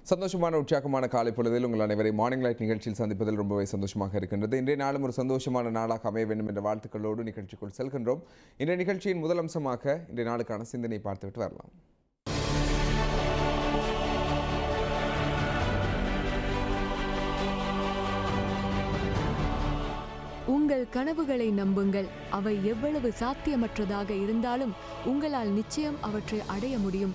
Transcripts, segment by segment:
சந்தோஷமான உற்சாகமான காலை பொழுதில் உங்கள் அனைவரை மார்னிங் லைட் நிகழ்ச்சியில் சந்திப்பதில் ரொம்பவே சந்தோஷமாக இருக்கின்றது. இன்றைய நாளும் ஒரு சந்தோஷமான நாளாக அமைய வேண்டும் என்ற வாழ்த்துக்களோடு நிகழ்ச்சிக்குள் செல்கின்றோம். இன்றைய நிகழ்ச்சியின் முதல் அம்சமாக இன்றைய நாளுக்கான சிந்தனை பார்த்துவிட்டு வரலாம். உங்கள் கனவுகளை நம்புங்கள். அவை எவ்வளவு சாத்தியமற்றதாக இருந்தாலும் உங்களால் நிச்சயம் அவற்றை அடைய முடியும்.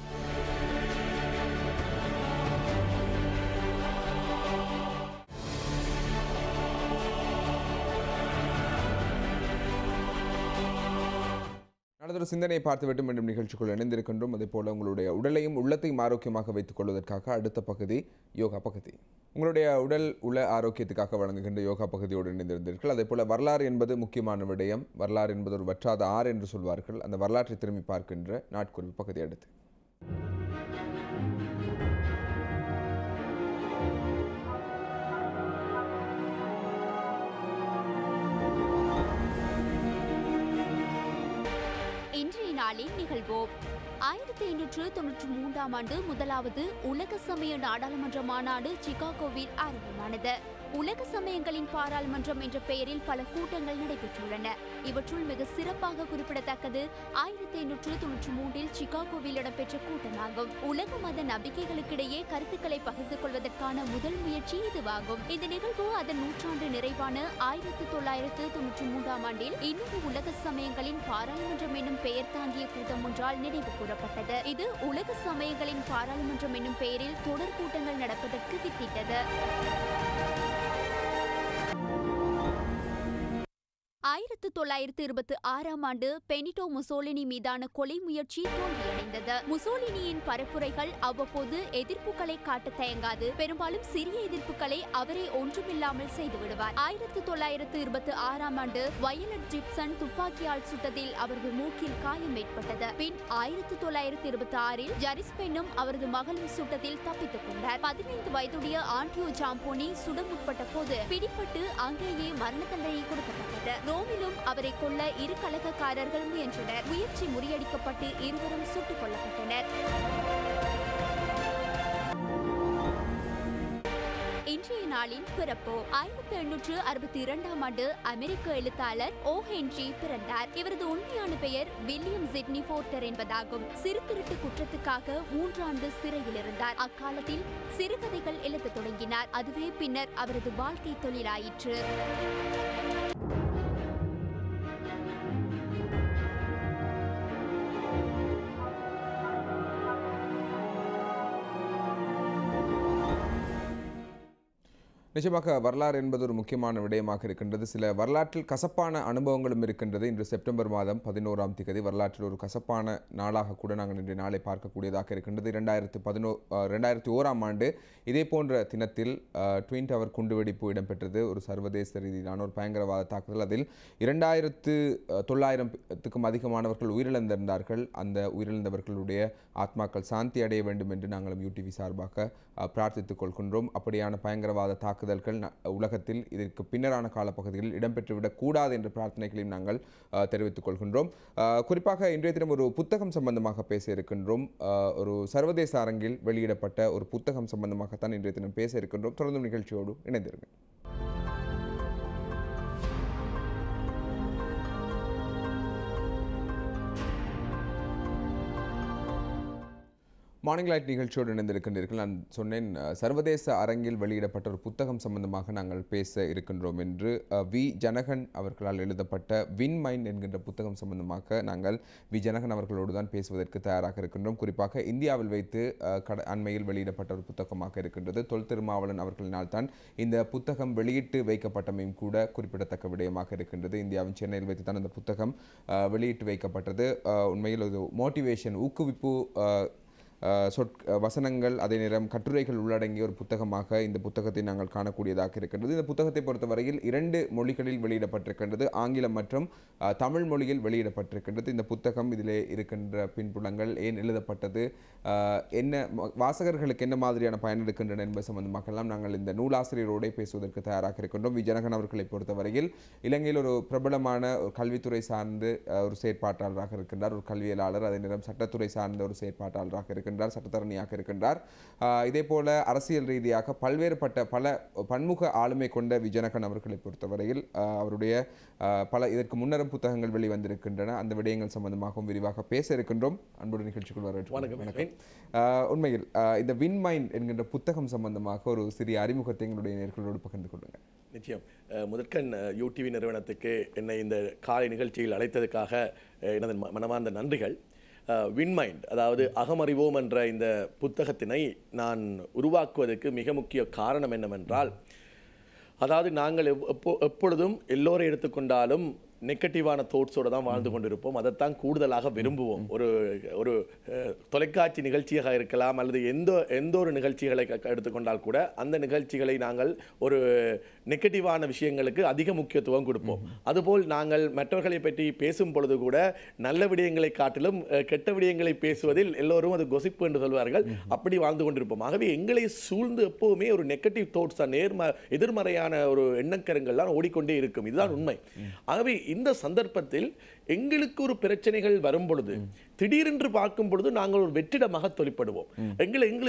நல்லதொரு சிந்தனையை பார்த்துவிட்டு மீண்டும் நிகழ்ச்சிக்குள் இணைந்திருக்கின்றோம். அதே போல உங்களுடைய உடலையும் உள்ளத்தையும் ஆரோக்கியமாக வைத்துக் கொள்வதற்காக அடுத்த பகுதி யோகா பகுதி. உங்களுடைய உள்ள ஆரோக்கியத்துக்காக வழங்குகின்ற யோகா பகுதியோடு இணைந்திருந்தீர்கள். அதே போல வரலாறு என்பது முக்கியமான விடயம். வரலாறு என்பது ஒரு வற்றாத ஆறு என்று சொல்வார்கள். அந்த வரலாற்றை திரும்பி பார்க்கின்ற நாட்குறிப்பு பகுதி அடுத்து. இன்றைய நாளின் நிகழ்வோம். 1593 ஆண்டு முதலாவது உலக சமய நாடாளுமன்ற மாநாடு சிகாகோவில் ஆரம்பமானது. உலக சமயங்களின் பாராளுமன்றம் என்ற பெயரில் பல கூட்டங்கள் நடைபெற்றுள்ளன. இவற்றுள் மிக சிறப்பாக குறிப்பிடத்தக்கது 1593 சிகாகோவில் இடம்பெற்ற கூட்டமாகும். உலக மத நம்பிக்கைகளுக்கிடையே கருத்துக்களை பகிர்ந்து கொள்வதற்கான முதல் முயற்சி இதுவாகும். இந்த நிகழ்வு அதன் நூற்றாண்டு நிறைவான 1993 ஆண்டில் இன்னொரு உலக சமயங்களின் பாராளுமன்றம் என்னும் பெயர் தாங்கிய கூட்டம் ஒன்றால் நினைவு கூறப்பட்டது. இது உலக சமயங்களின் பாராளுமன்றம் என்னும் பெயரில் தொடர் கூட்டங்கள் நடப்பதற்கு வித்திட்டது. 1926 ஆண்டு பெனிட்டோ முசோலினி மீதான கொலை முயற்சி தோல்வியடைந்தது. முசோலினியின் பரப்புரைகள் அவ்வப்போது எதிர்ப்புகளை காட்ட தயங்காது பெரும்பாலும் சிறிய எதிர்ப்புகளை அவரே ஒன்றுமில்லாமல் செய்துவிடுவார். 1926 ஆண்டு வயலட் ஜிப்சன் துப்பாக்கியால் சுட்டதில் அவரது மூக்கில் காயம் ஏற்பட்டது. பின் 1926 ஜரிஸ் பெண்ணும் அவரது மகளும் சுட்டத்தில் தப்பித்துக் கொண்டார். 15 வயதுடைய ஆண்டியோ ஜாம்போனி சுட முற்பட்ட போது பிடிப்பட்டு அங்கேயே மரண தண்டனை கொடுக்கப்பட்டது. ரோமிலும் அவரை கொல்ல இரு கலகக்காரர்கள் முயன்றனர். முயற்சி முறியடிக்கப்பட்டு இருவரும் சுட்டுக் கொல்லப்பட்டனர். இன்றைய நாளின் பிறப்பு. 1862 ஆண்டு அமெரிக்க எழுத்தாளர் ஓ ஹென்றி பிறந்தார். இவரது உண்மையான பெயர் வில்லியம் சிட்னி போர்ட்டர் என்பதாகும். சிறு திருட்டு குற்றத்துக்காக 3 ஆண்டு சிறையில் இருந்தார். அக்காலத்தில் சிறுகதைகள் எழுத தொடங்கினார். அதுவே பின்னர் அவரது வாழ்க்கை தொழிலாயிற்று. நிச்சயமாக வரலாறு என்பது ஒரு முக்கியமான விடயமாக இருக்கின்றது. சில வரலாற்றில் கசப்பான அனுபவங்களும் இருக்கின்றது. இன்று செப்டம்பர் மாதம் 11ஆம் தேதி வரலாற்றில் ஒரு கசப்பான நாளாக கூட நாங்கள் இன்றைய நாளை பார்க்கக்கூடியதாக இருக்கின்றது. 2001ஆம் ஆண்டு இதே போன்ற தினத்தில் ட்வின் டவர் குண்டுவெடிப்பு இடம்பெற்றது. ஒரு சர்வதேச ரீதியிலான ஒரு பயங்கரவாத தாக்குதல். அதில் 2900க்கும் அதிகமானவர்கள் உயிரிழந்திருந்தார்கள். அந்த உயிரிழந்தவர்களுடைய ஆத்மாக்கள் சாந்தி அடைய வேண்டும் என்று நாங்களும் யூடிவி சார்பாக பிரார்த்தித்துக் கொள்கின்றோம். அப்படியான பயங்கரவாத தாக்குதல்கள் உலகத்தில் இதற்கு பின்னரான காலப்பகுதிகளில் இடம்பெற்றுவிடக் கூடாது என்ற பிரார்த்தனைகளையும் நாங்கள் தெரிவித்துக் கொள்கின்றோம். குறிப்பாக இன்றைய தினம் ஒரு புத்தகம் சம்பந்தமாக பேச இருக்கின்றோம். ஒரு சர்வதேச அரங்கில் வெளியிடப்பட்ட ஒரு புத்தகம் சம்பந்தமாகத்தான் இன்றைய தினம் பேச இருக்கின்றோம். தொடர்ந்து நிகழ்ச்சியோடு இணைந்திருங்கள். மார்னிங் லைட் நிகழ்ச்சியோடு இணைந்திருக்கின்றீர்கள். நான் சொன்னேன் சர்வதேச அரங்கில் வெளியிடப்பட்ட ஒரு புத்தகம் சம்பந்தமாக நாங்கள் பேச இருக்கின்றோம் என்று. வி ஜனகன் அவர்களால் எழுதப்பட்ட வின் மைண்ட் என்கின்ற புத்தகம் சம்பந்தமாக நாங்கள் வி ஜனகன் அவர்களோடு தான் பேசுவதற்கு தயாராக இருக்கின்றோம். குறிப்பாக இந்தியாவில் வைத்து அண்மையில் வெளியிடப்பட்ட ஒரு புத்தகமாக இருக்கின்றது. தொல் திருமாவளவன் அவர்களினால் தான் இந்த புத்தகம் வெளியிட்டு வைக்கப்பட்டமையும் கூட குறிப்பிடத்தக்க விடயமாக இருக்கின்றது. இந்தியாவின் சென்னையில் வைத்து தான் இந்த புத்தகம் வெளியிட்டு வைக்கப்பட்டது. உண்மையில் ஒரு மோட்டிவேஷன், ஊக்குவிப்பு வசனங்கள், அதே நேரம் கட்டுரைகள் உள்ளடங்கிய ஒரு புத்தகமாக இந்த புத்தகத்தை நாங்கள் காணக்கூடியதாக இருக்கின்றது. இந்த புத்தகத்தை பொறுத்தவரையில் 2 மொழிகளில் வெளியிடப்பட்டிருக்கின்றது. ஆங்கிலம் மற்றும் தமிழ் மொழியில் வெளியிடப்பட்டிருக்கின்றது. இந்த புத்தகம் இதிலே இருக்கின்ற பின்புலங்கள், ஏன் எழுதப்பட்டது, என்ன வாசகர்களுக்கு என்ன மாதிரியான பயன் எடுக்கின்றன என்பது சம்பந்தமாகலாம் நாங்கள் இந்த நூலாசிரியரோடு பேசுவதற்கு தயாராக இருக்கின்றோம். வி ஜனகன் அவர்களை பொறுத்தவரையில் இலங்கையில் ஒரு பிரபலமான ஒரு கல்வித்துறை சார்ந்து ஒரு செயற்பாட்டாளராக இருக்கின்றார். ஒரு கல்வியலாளர், அதே நேரம் சட்டத்துறை சார்ந்த ஒரு செயற்பாட்டாளராக இருக்கின்றார். இருக்கின்றார், சட்டத்தரணியாக இருக்கின்றார். இதே போல அரசியல் ரீதியாக பல்வேறுபட்ட பல பன்முக ஆளுமை கொண்ட வி ஜனகன் அவர்களை பொறுத்தவரையில் அவருடைய பல இதற்கு முன்னரும் புத்தகங்கள் வெளிவந்திருக்கின்றன. அந்த விடயங்கள் சம்பந்தமாகவும் விரிவாக பேச இருக்கின்றோம். அன்புடன் நிகழ்ச்சிக்குள் வரவேற்கிறேன். உண்மையில் இந்த வின் மைண்ட் என்கின்ற புத்தகம் சம்பந்தமாக ஒரு சிறிய அறிமுகத்தை எங்களுடைய நேயர்களோடு பகிர்ந்து கொள்ளுங்கள். நிச்சயம். முதற்கண் யூடிவி நிறுவனத்துக்கு என்னை இந்த காலை நிகழ்ச்சியில் அழைத்ததுக்காக எனது மனமார்ந்த நன்றிகள். வின்மைண்ட், அதாவது அகமறிவோம் என்ற இந்த புத்தகத்தினை நான் உருவாக்குவதற்கு மிக முக்கிய காரணம் என்னவென்றால், அதாவது நாங்கள் எப்பொழுதும் எல்லோரை எடுத்துக்கொண்டாலும் நெகட்டிவான தோட்ஸோடு தான் வாழ்ந்து கொண்டிருப்போம். அதைத்தான் கூடுதலாக விரும்புவோம். ஒரு தொலைக்காட்சி நிகழ்ச்சியாக இருக்கலாம், அல்லது எந்த ஒரு நிகழ்ச்சிகளை எடுத்துக்கொண்டால் கூட அந்த நிகழ்ச்சிகளை நாங்கள் ஒரு நெகட்டிவான விஷயங்களுக்கு அதிக முக்கியத்துவம் கொடுப்போம். அதுபோல் நாங்கள் மற்றவர்களை பற்றி பேசும் பொழுது கூட நல்ல விடயங்களை காட்டிலும் கெட்ட விடயங்களை பேசுவதில் எல்லோரும் அது கொசிப்பு என்று சொல்வார்கள். அப்படி வாழ்ந்து கொண்டிருப்போம். ஆகவே எங்களை சூழ்ந்து எப்போவுமே ஒரு நெகட்டிவ் தோட்ஸ் தான், எதிர்மறையான ஒரு எண்ணக்கரங்கள்லாம் ஓடிக்கொண்டே இருக்கும். இதுதான் உண்மை. ஆகவே இந்த சந்தர்ப்பத்தில் எங்களுக்கு ஒரு பிரச்சனைகள் வரும் பொழுது திடீரென்று பார்க்கும் பொழுது நாங்கள் ஒரு வெற்றிடமாக தொழிற்படுவோம். எங்களை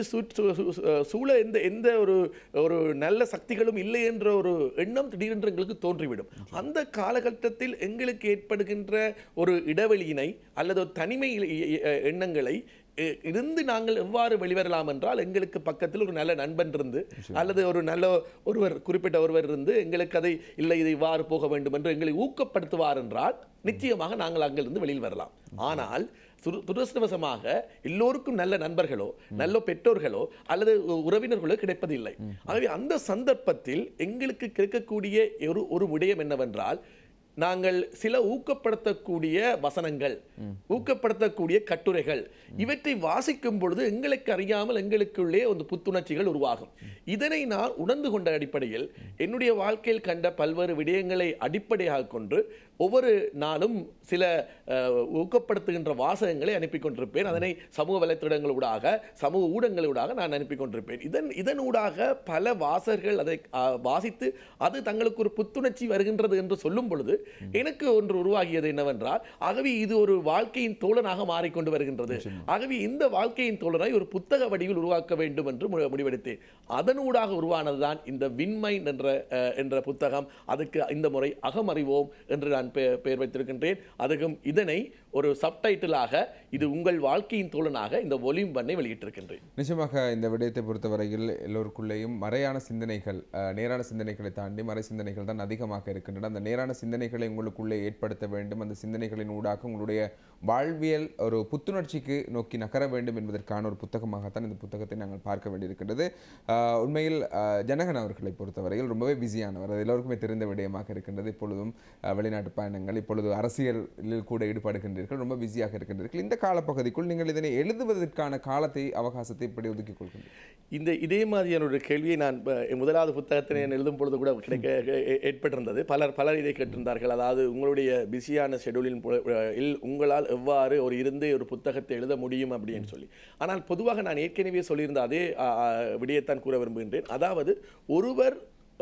சூழ எந்த ஒரு நல்ல சக்திகளும் இல்லை என்ற ஒரு எண்ணம் திடீரென்று எங்களுக்கு தோன்றிவிடும். அந்த காலகட்டத்தில் எங்களுக்கு ஏற்படுகின்ற ஒரு இடைவெளியினை அல்லது தனிமை எண்ணங்களை இருந்து நாங்கள் எவ்வாறு வெளிவரலாம் என்றால், எங்களுக்கு பக்கத்தில் ஒரு நல்ல நண்பன் இருந்து அல்லது ஒரு நல்ல குறிப்பிட்ட ஒருவர் இருந்து எங்களுக்கு அதை இல்லை இது இவ்வாறு போக வேண்டும் என்று எங்களை ஊக்கப்படுத்துவார் என்றால் நிச்சயமாக நாங்கள் அங்கிருந்து வெளியில் வரலாம். ஆனால் துரதிர்ஷ்டவசமாக எல்லோருக்கும் நல்ல நண்பர்களோ நல்ல பெற்றோர்களோ அல்லது உறவினர்களோ கிடைப்பதில்லை. ஆகவே அந்த சந்தர்ப்பத்தில் எங்களுக்கு கிடைக்கக்கூடிய ஒரு விடயம் என்னவென்றால், நாங்கள் சில ஊக்கப்படுத்தக்கூடிய வசனங்கள், ஊக்கப்படுத்தக்கூடிய கட்டுரைகள், இவற்றை வாசிக்கும் பொழுது எங்களுக்கு அறியாமல் எங்களுக்குள்ளே ஒரு புத்துணர்ச்சிகள் உருவாகும். இதனை நான் உணர்ந்து கொண்ட அடிப்படையில் என்னுடைய வாழ்க்கையில் கண்ட பல்வேறு விடயங்களை அடிப்படையாக கொண்டு ஒவ்வொரு நாளும் சில ஊக்கப்படுத்துகின்ற வாசகங்களை அனுப்பி கொண்டிருப்பேன். அதனை சமூக வலைத்தளங்களூடாக சமூக ஊடகங்களூடாக நான் அனுப்பி கொண்டிருப்பேன். இதனூடாக பல வாசகர்கள் அதை வாசித்து அது தங்களுக்கு ஒரு புத்துணர்ச்சி வருகின்றது என்று சொல்லும் பொழுது எனக்கு ஒன்று உருவாகியது என்னவென்றால், ஆகவே இது ஒரு வாழ்க்கையின் தோழனாக மாறிக்கொண்டு வருகின்றது. ஆகவே இந்த வாழ்க்கையின் தோழனை ஒரு புத்தக வடிவில் உருவாக்க வேண்டும் என்று முடிவெடுத்தேன். அதனூடாக உருவானதுதான் இந்த வின்மைண்ட் என்ற புத்தகம். அதுக்கு இந்த முறை அகமறிவோம் என்று நான் பெயர் வைத்திருக்கின்றேன். அதுக்கும் இதனை ஒரு சப்டைட்டிலாக இது உங்கள் வாழ்க்கையின் தோழனாக இந்த வால்யூம் 1 வெளியிட்டிருக்கின்றேன். நிச்சயமாக இந்த விடயத்தை பொறுத்தவரையில் எல்லோருக்குள்ளேயும் மறையான சிந்தனைகள், நேரான சிந்தனைகளை தாண்டி மறை சிந்தனைகள் தான் அதிகமாக இருக்கின்றன. அந்த நேரான சிந்தனைகளை உங்களுக்குள்ளே ஏற்படுத்த வேண்டும். அந்த சிந்தனைகளின் ஊடாக உங்களுடைய வாழ்வியல் ஒரு புத்துணர்ச்சிக்கு நோக்கி நகர வேண்டும் என்பதற்கான ஒரு புத்தகமாகத்தான் இந்த புத்தகத்தை நாங்கள் பார்க்க வேண்டியிருக்கின்றது. உண்மையில் ஜனகன் அவர்களை பொறுத்தவரையில் ரொம்பவே பிஸியானவர். அது எல்லோருக்குமே தெரிந்த விடயமாக இருக்கின்றது. இப்பொழுதும் வெளிநாட்டு பயணங்கள், இப்பொழுது அரசியலில் கூட ஈடுபடுகின்றீர்கள், ரொம்ப பிஸியாக இருக்கின்றீர்கள். இந்த காலப்பகுதிக்குள் நீங்கள் இதனை எழுதுவதற்கான காலத்தை அவகாசத்தை இப்படி ஒதுக்கிக் கொள்கின்றீர்கள்? இதே மாதிரியான ஒரு கேள்வியை நான் முதலாவது புத்தகத்தினை எழுதும் பொழுது கூட ஏற்பட்டிருந்தது. பலர் இதை கேட்டிருந்தார்கள். அதாவது உங்களுடைய பிஸியான ஷெடியூலில் உங்களால் எவ்வாறு ஒரு புத்தகத்தை எழுத முடியும் அப்படின்னு சொல்லி. ஆனால் பொதுவாக நான் ஏற்கனவே சொல்லியிருந்த அதே விடயத்தான் கூற விரும்புகின்றேன். அதாவது ஒருவர்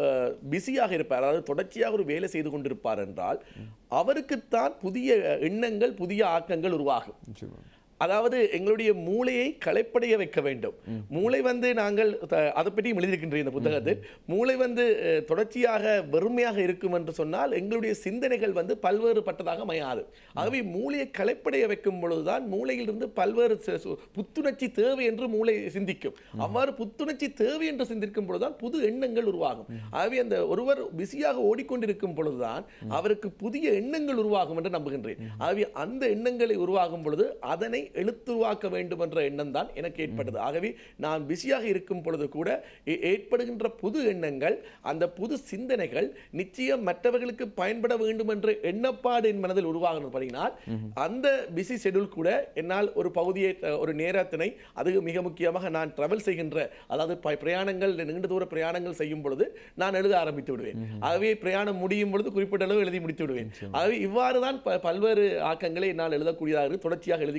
பிஸியாக இருப்பார், அதாவது தொடர்ச்சியாக ஒரு வேலை செய்து கொண்டிருப்பார் என்றால் அவருக்குத்தான் புதிய எண்ணங்கள், புதிய ஆக்கங்கள் உருவாகும். அதாவது எங்களுடைய மூளையை களைப்படைய வைக்க வேண்டும். மூளை நாங்கள் அதை பற்றியும் எழுதியிருக்கின்ற இந்த புத்தகத்தில், மூளை தொடர்ச்சியாக வெறுமையாக இருக்கும் என்று சொன்னால் எங்களுடைய சிந்தனைகள் பல்வேறுபட்டதாக அமையாது. ஆகவே மூளையை களைப்படைய வைக்கும் பொழுதுதான் மூளையிலிருந்து பல்வேறு புத்துணர்ச்சி தேவை என்று மூளை சிந்திக்கும். அவ்வாறு புத்துணர்ச்சி தேவை என்று சிந்திக்கும் பொழுதுதான் புது எண்ணங்கள் உருவாகும். ஆகவே அந்த ஒருவர் பிஸியாக ஓடிக்கொண்டிருக்கும் பொழுதுதான் அவருக்கு புதிய எண்ணங்கள் உருவாகும் என்று நம்புகின்றேன். ஆகவே அந்த எண்ணங்களை உருவாகும் பொழுது அதனை எழுத்துருவாக்க வேண்டும் என்ற எண்ணம் தான் எனக்கு ஏற்பட்டது. ஆகவே நான் பிஸியாக இருக்கும் பொழுது கூட ஏற்படுகின்ற புது எண்ணங்கள், அந்த புது சிந்தனைகள் நிச்சயம் மற்றவர்களுக்கு பயன்பட வேண்டும் என்ற எண்ணப்பாடு என் மனதில் உருவாகினால் அந்த பிஸி ஷெட்யூல் கூட என்னால் ஒரு பகுதியை, ஒரு நேரத்தினை, அது மிக முக்கியமாக நான் டிராவல் செய்கின்ற, அதாவது பிரயாணங்கள், நீண்ட தூர பிரயாணங்கள் செய்யும் பொழுது நான் எழுத ஆரம்பித்து விடுவேன். ஆகவே பிரயாணம் முடியும் பொழுது குறிப்பிட்ட அளவு எழுதி முடித்து விடுவேன். ஆகவே இவ்வாறு தான் பல்வேறு ஆக்கங்களை என்னால் எழுதக்கூடியதாக தொடர்ச்சியாக எழுதி கொண்டு வருகின்ற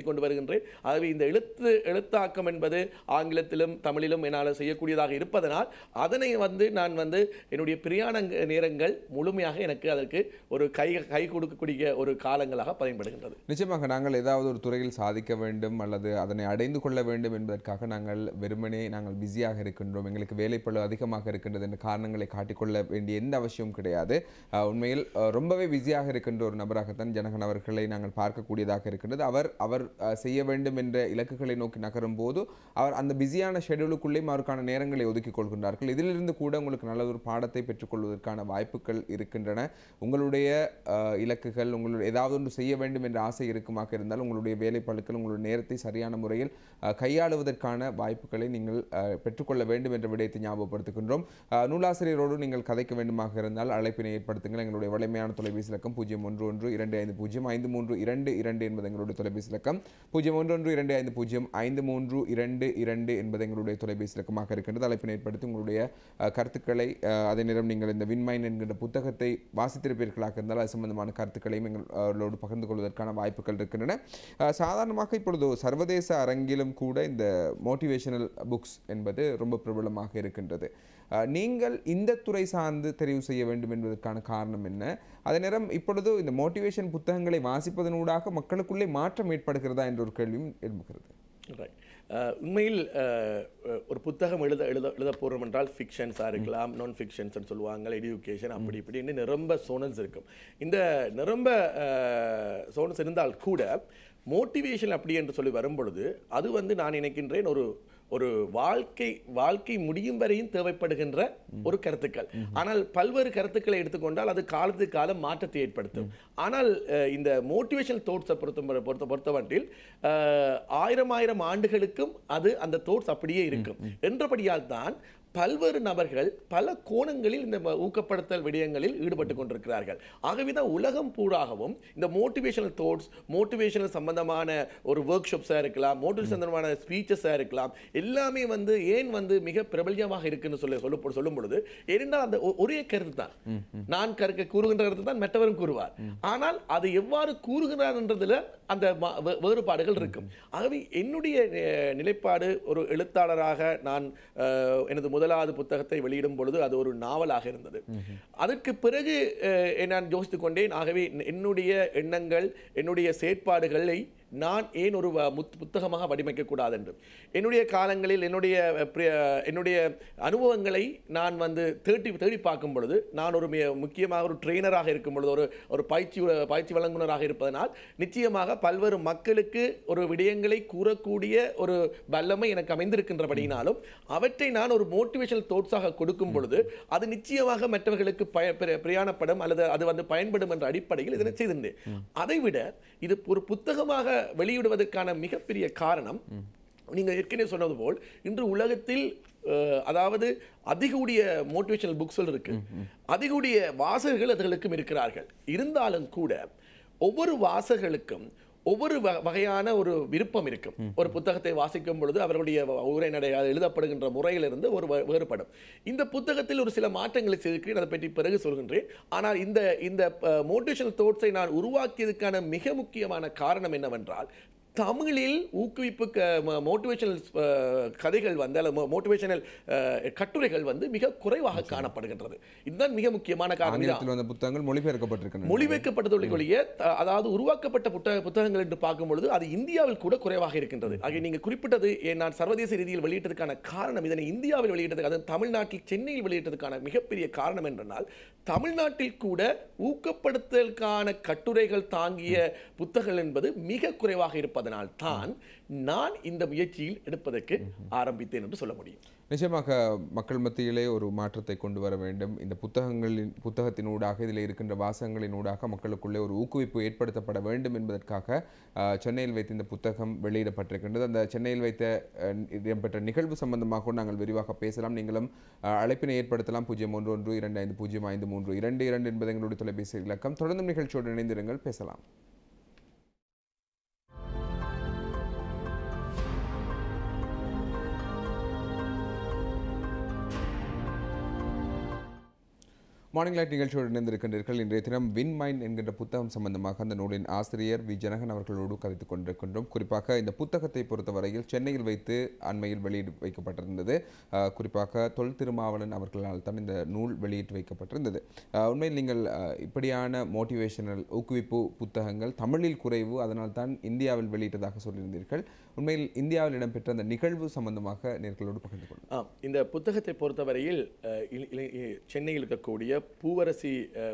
நம்புகின்றேன். ஆகவே இந்த எழுத்தாக்கம் என்பது ஆங்கிலத்திலும் தமிழிலும் என்னால் செய்யக்கூடியதாக இருப்பதனால் அதனை நான் என்னுடைய பிரியாண நேரங்கள் முழுமையாக எனக்கு அதற்கு ஒரு கை கொடுக்கக்கூடிய ஒரு காலங்களாக பயன்படுகின்றது. நிச்சயமாக நாங்கள் ஏதாவது ஒரு துறையில் சாதிக்க வேண்டும் அல்லது அதனை அடைந்து கொள்ள வேண்டும் என்பதற்காக நாங்கள் பிஸியாக இருக்கின்றோம், எங்களுக்கு வேலைப்பளு அதிகமாக இருக்கின்றது என்ற காரணங்களை காட்டிக்கொள்ள வேண்டிய எந்த அவசியமும் கிடையாது. உண்மையில் ரொம்பவே பிஸியாக இருக்கின்ற ஒரு நபராகத்தான் ஜனகன் அவர்களை நாங்கள் பார்க்கக்கூடியதாக இருக்கின்றது. அவர் செய்ய வேண்டும் என்ற இலக்குகளை நோக்கி நகரும் போது அவர் அந்த பிஸியான ஷெடியூலுக்குள்ளேயும் அவருக்கான நேரங்களை ஒதுக்கிக் கொள்கின்றார்கள். இதிலிருந்து கூட உங்களுக்கு நல்ல ஒரு பாடத்தை பெற்றுக்கொள்வதற்கான வாய்ப்புகள் இருக்கின்றன. உங்களுடைய இலக்குகள், உங்களுடைய ஏதாவது ஒன்று செய்ய வேண்டும் என்ற ஆசை இருக்குமாக இருந்தால் உங்களுடைய வேலைப்பளுக்கள் உங்களுடைய நேரத்தை சரியான முறையில் கையாளுவதற்கான வாய்ப்புகளை நீங்கள் பெற்றுக்கொள்ள வேண்டும் என்ற விடயத்தை ஞாபகப்படுத்துகின்றோம். நூலாசிரியரோடு நீங்கள் கதைக்க வேண்டுமாக இருந்தால் அழைப்பினை ஏற்படுத்துங்கள். எங்களுடைய வலிமையான தொலைபேசி இலக்கம் 0112505322 என்பது எங்களுடைய தொலைபேசி இலக்கம். 0112505322 என்பது எங்களுடைய தொலைபேசி இலக்கமாக இருக்கின்றது. அழைப்பினை ஏற்படுத்தி உங்களுடைய கருத்துக்களை, அதே நேரம் நீங்கள் இந்த விண்மைன் என்கின்ற புத்தகத்தை வாசித்திருப்பீர்களாக இருந்தால் அது சம்பந்தமான கருத்துக்களையும் எங்களோடு பகிர்ந்து கொள்வதற்கான வாய்ப்புகள் இருக்கின்றன. சாதாரணமாக இப்பொழுது சர்வதேச அரங்கிலும் கூட இந்த மோட்டிவேஷனல் புக்ஸ் என்பது ரொம்ப பிரபலமாக இருக்கின்றது. நீங்கள் இந்த துறை சார்ந்து தெரிவு செய்ய வேண்டும் என்பதற்கான காரணம் என்ன? அதே நேரம் இப்பொழுது இந்த மோட்டிவேஷன் புத்தகங்களை வாசிப்பதனூடாக மக்களுக்குள்ளே மாற்றம் ஏற்படுகிறதா என்ற ஒரு கேள்வியும் எழுப்புகிறது. உண்மையில் ஒரு புத்தகம் எழுத போகிறோம் என்றால் ஃபிக்ஷன்ஸாக இருக்கலாம், நான் ஃபிக்ஷன்ஸ்னு சொல்லுவாங்க, எடியூகேஷன் அப்படி இப்படின்னு நிரம்ப சோனல்ஸ் இருக்கும். இந்த நிரம்ப சோனல்ஸ் இருந்தால் கூட மோட்டிவேஷன் அப்படி என்று சொல்லி வரும்பொழுது அது நான் நினைக்கின்றேன் ஒரு வாழ்க்கை முடியும் வரையும் தேவைப்படுகின்ற ஒரு கருத்துக்கள். ஆனால் பல்வேறு கருத்துக்களை எடுத்துக்கொண்டால் அது காலத்துக்கு காலம் மாற்றத்தை ஏற்படுத்தும். ஆனால் இந்த மோட்டிவேஷனல் தோட்ஸை பொறுத்தவற்றில் 1000 ஆண்டுகளுக்கும் அது அந்த தோட்ஸ் அப்படியே இருக்கும் என்றபடியால் தான் பல்வேறு நபர்கள் பல கோணங்களில் இந்த ஊக்கப்படுத்தல் விடயங்களில் ஈடுபட்டு கொண்டிருக்கிறார்கள். ஆகவேதான் உலகம் பூராகவும் இந்த மோட்டிவேஷனல் தோட்ஸ், மோட்டிவேஷனல் சம்பந்தமான ஒரு ஒர்க் ஷாப்ஸாக இருக்கலாம், மோட்டிவேஷன் சம்பந்தமான ஸ்பீச்சஸாக இருக்கலாம், எல்லாமே ஏன் மிக பிரபல்யமாக இருக்குன்னு சொல்லும் பொழுது ஏனென்றால் அந்த ஒரே கருத்து தான், நான் கூறுகின்ற கருத்து தான் மற்றவரும் கூறுவார். ஆனால் அது எவ்வாறு கூறுகிறார் என்றதுல அந்த வேறுபாடுகள் இருக்கும். ஆகவே என்னுடைய நிலைப்பாடு ஒரு எழுத்தாளராக நான் எனது முதலாவது புத்தகத்தை வெளியிடும் பொழுது அது ஒரு நாவலாக இருந்தது. அதற்கு பிறகு நான் யோசித்துக் கொண்டேன், ஆகவே என்னுடைய எண்ணங்கள், என்னுடைய செயற்பாடுகளை நான் ஏன் ஒரு புத்தகமாக வடிவமைக்கக்கூடாது என்று என்னுடைய காலங்களில் என்னுடைய அனுபவங்களை நான் தேடி பார்க்கும் பொழுது, நான் ஒரு முக்கியமாக ஒரு ட்ரெயினராக இருக்கும் பொழுது, ஒரு பயிற்சி வழங்குனராக இருப்பதனால் நிச்சயமாக பல்வேறு மக்களுக்கு ஒரு விடயங்களை கூறக்கூடிய ஒரு வல்லமை எனக்கு அமைந்திருக்கின்றபடினாலும் அவற்றை நான் ஒரு மோட்டிவேஷனல் தோட்ஸாக கொடுக்கும் பொழுது அது நிச்சயமாக மற்றவர்களுக்கு பிரயாணப்படும் அல்லது அது பயன்படும் என்ற அடிப்படையில் இதனை செய்திருந்தேன். அதைவிட இது ஒரு புத்தகமாக வெளியிடுவதற்கான மிகப்பெரிய காரணம், நீங்க ஏற்கனவே சொன்னது போல் இன்று உலகத்தில் அதாவது அதிகூடிய மோட்டிவேஷனல் புக்ஸ் இருக்கு, அதிகூடிய வாசகர்கள் அதுகளுக்கும் இருக்கிறார்கள். இருந்தாலும் கூட ஒவ்வொரு வாசகர்களுக்கும் ஒவ்வொரு வகையான ஒரு விருப்பம் இருக்கும். ஒரு புத்தகத்தை வாசிக்கும் பொழுது அவர்களுடைய உரைநடை எழுதப்படுகின்ற முறையிலிருந்து ஒரு வேறுபடும். இந்த புத்தகத்தில் ஒரு சில மாற்றங்களை செய்திருக்கிறேன், அதை பற்றி பிறகு சொல்கின்றேன். ஆனால் இந்த மோட்டிவேஷனல் தோட்ஸை நான் உருவாக்கியதுக்கான மிக முக்கியமான காரணம் என்னவென்றால், தமிழில் ஊக்குவிப்பு மோட்டிவேஷனல் கதைகள் மோட்டிவேஷனல் கட்டுரைகள் மிக குறைவாக காணப்படுகின்றது. இதுதான் மிக முக்கியமான காரணம். புத்தகங்கள் மொழிபெயர்க்கப்பட்டதொழிய அதாவது உருவாக்கப்பட்ட புத்தகங்கள் என்று பார்க்கும்பொழுது அது இந்தியாவில் கூட குறைவாக இருக்கின்றது. ஆகிய நீங்க குறிப்பிட்டது நான் சர்வதேச ரீதியில் வெளியிட்டதுக்கான காரணம், இதனை இந்தியாவில் வெளியிட்டதுக்கு, அது தமிழ்நாட்டில் சென்னையில் வெளியிட்டதுக்கான மிகப்பெரிய காரணம் என்றால், தமிழ்நாட்டில் கூட ஊக்கப்படுத்தலுக்கான கட்டுரைகள் தாங்கிய புத்தகங்கள் என்பது மிக குறைவாக இருப்பது தான் நான் இந்த முயற்சியில் எடுப்பதற்கு ஆரம்பித்தேன் என்று சொல்ல முடியும். நிச்சயமாக மக்கள் மத்தியிலே ஒரு மாற்றத்தை கொண்டு வர வேண்டும். இந்த புத்தகத்தினூடாக இதில் இருக்கின்ற வாசகங்களினூடாக மக்களுக்குள்ளே ஒரு ஊக்குவிப்பு ஏற்படுத்தப்பட வேண்டும் என்பதற்காக சென்னையில் வைத்து இந்த புத்தகம் வெளியிடப்பட்டிருக்கின்றது. அந்த சென்னையில் வைத்த இடம்பெற்ற நிகழ்வு சம்பந்தமாக நாங்கள் விரிவாக பேசலாம். நீங்களும் அழைப்பினை ஏற்படுத்தலாம். 0112505322 என்பது எங்களுடைய தொலைபேசி இலக்கம். தொடர்ந்து நிகழ்ச்சியோடு இணைந்திருங்கள், பேசலாம். மார்னிங் லைட் நிகழ்ச்சியோடு இணைந்திருக்கின்றீர்கள். இன்றைய தினம் வின் மைண்ட் என்கின்ற புத்தகம் சம்பந்தமாக அந்த நூலின் ஆசிரியர் வி ஜனகன் அவர்களோடு கதைத்துக் கொண்டிருக்கின்றோம். குறிப்பாக இந்த புத்தகத்தை பொறுத்தவரையில் சென்னையில் வைத்து அண்மையில் வெளியிட்டு வைக்கப்பட்டிருந்தது. குறிப்பாக தொல் திருமாவளவன் அவர்களால் தான் இந்த நூல் வெளியிட்டு வைக்கப்பட்டிருந்தது. உண்மையில் நீங்கள் இப்படியான மோட்டிவேஷனல் ஊக்குவிப்பு புத்தகங்கள் தமிழில் குறைவு, அதனால் தான் இந்தியாவில் வெளியிட்டதாக சொல்லியிருந்தீர்கள். உண்மையில் இந்தியாவில் இடம்பெற்ற அந்த நிகழ்வு சம்பந்தமாக நேர்களோடு பகிர்ந்து கொள்ளும். இந்த புத்தகத்தை பொறுத்தவரையில் சென்னையில் இருக்கக்கூடிய பூவரசி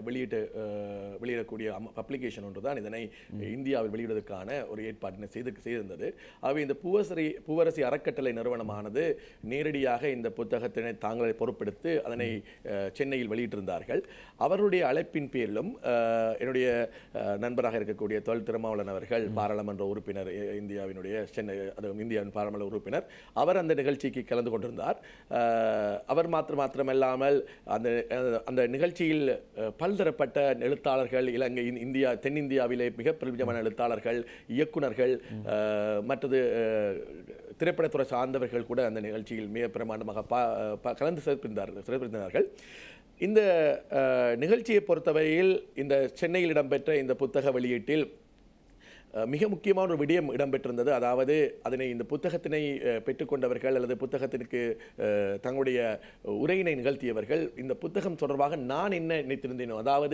வெளியிடக்கூடிய பப்ளிகேஷன் ஒன்று தான் இதனை இந்தியாவில் வெளியிடுவதற்கான ஒரு ஏற்பாட்டினை செய்திருந்தது. ஆகவே இந்த பூவரசி அறக்கட்டளை நிறுவனமானது நேரடியாக இந்த புத்தகத்தினை தாங்களை பொறுப்பெடுத்து அதனை சென்னையில் வெளியிட்டிருந்தார்கள். அவருடைய அழைப்பின் பேரிலும் என்னுடைய நண்பராக இருக்கக்கூடிய தொல் திருமாவளவன் அவர்கள் பாராளுமன்ற உறுப்பினர், இந்தியாவினுடைய இந்தியாவின் பாராளுமன்ற உறுப்பினர், அவர் அந்த நிகழ்ச்சிக்கு கலந்து கொண்டிருந்தார். அவர் மாத்திரமல்லாமல் அந்த நிகழ்ச்சியில் பல்தரப்பட்ட எழுத்தாளர்கள், இலங்கை, இந்தியா, தென்னிந்தியாவிலே மிக பிரபலமான எழுத்தாளர்கள், இயக்குநர்கள், மற்றது திரைப்படத்துறை சார்ந்தவர்கள் கூட அந்த நிகழ்ச்சியில் மிக பிரமாண்டமாக கலந்து சிறப்பித்தார்கள். இந்த நிகழ்ச்சியை பொறுத்தவரையில் இந்த சென்னையில் இடம்பெற்ற இந்த புத்தக வெளியீட்டில் மிக முக்கியமான ஒரு விடயம் இடம்பெற்றிருந்தது. அதாவது அதனை இந்த புத்தகத்தினை பெற்றுக்கொண்டவர்கள் அல்லது புத்தகத்திற்கு தங்களுடைய உரையினை நிகழ்த்தியவர்கள் இந்த புத்தகம் தொடர்பாக நான் என்ன நினைத்திருந்தேனோ, அதாவது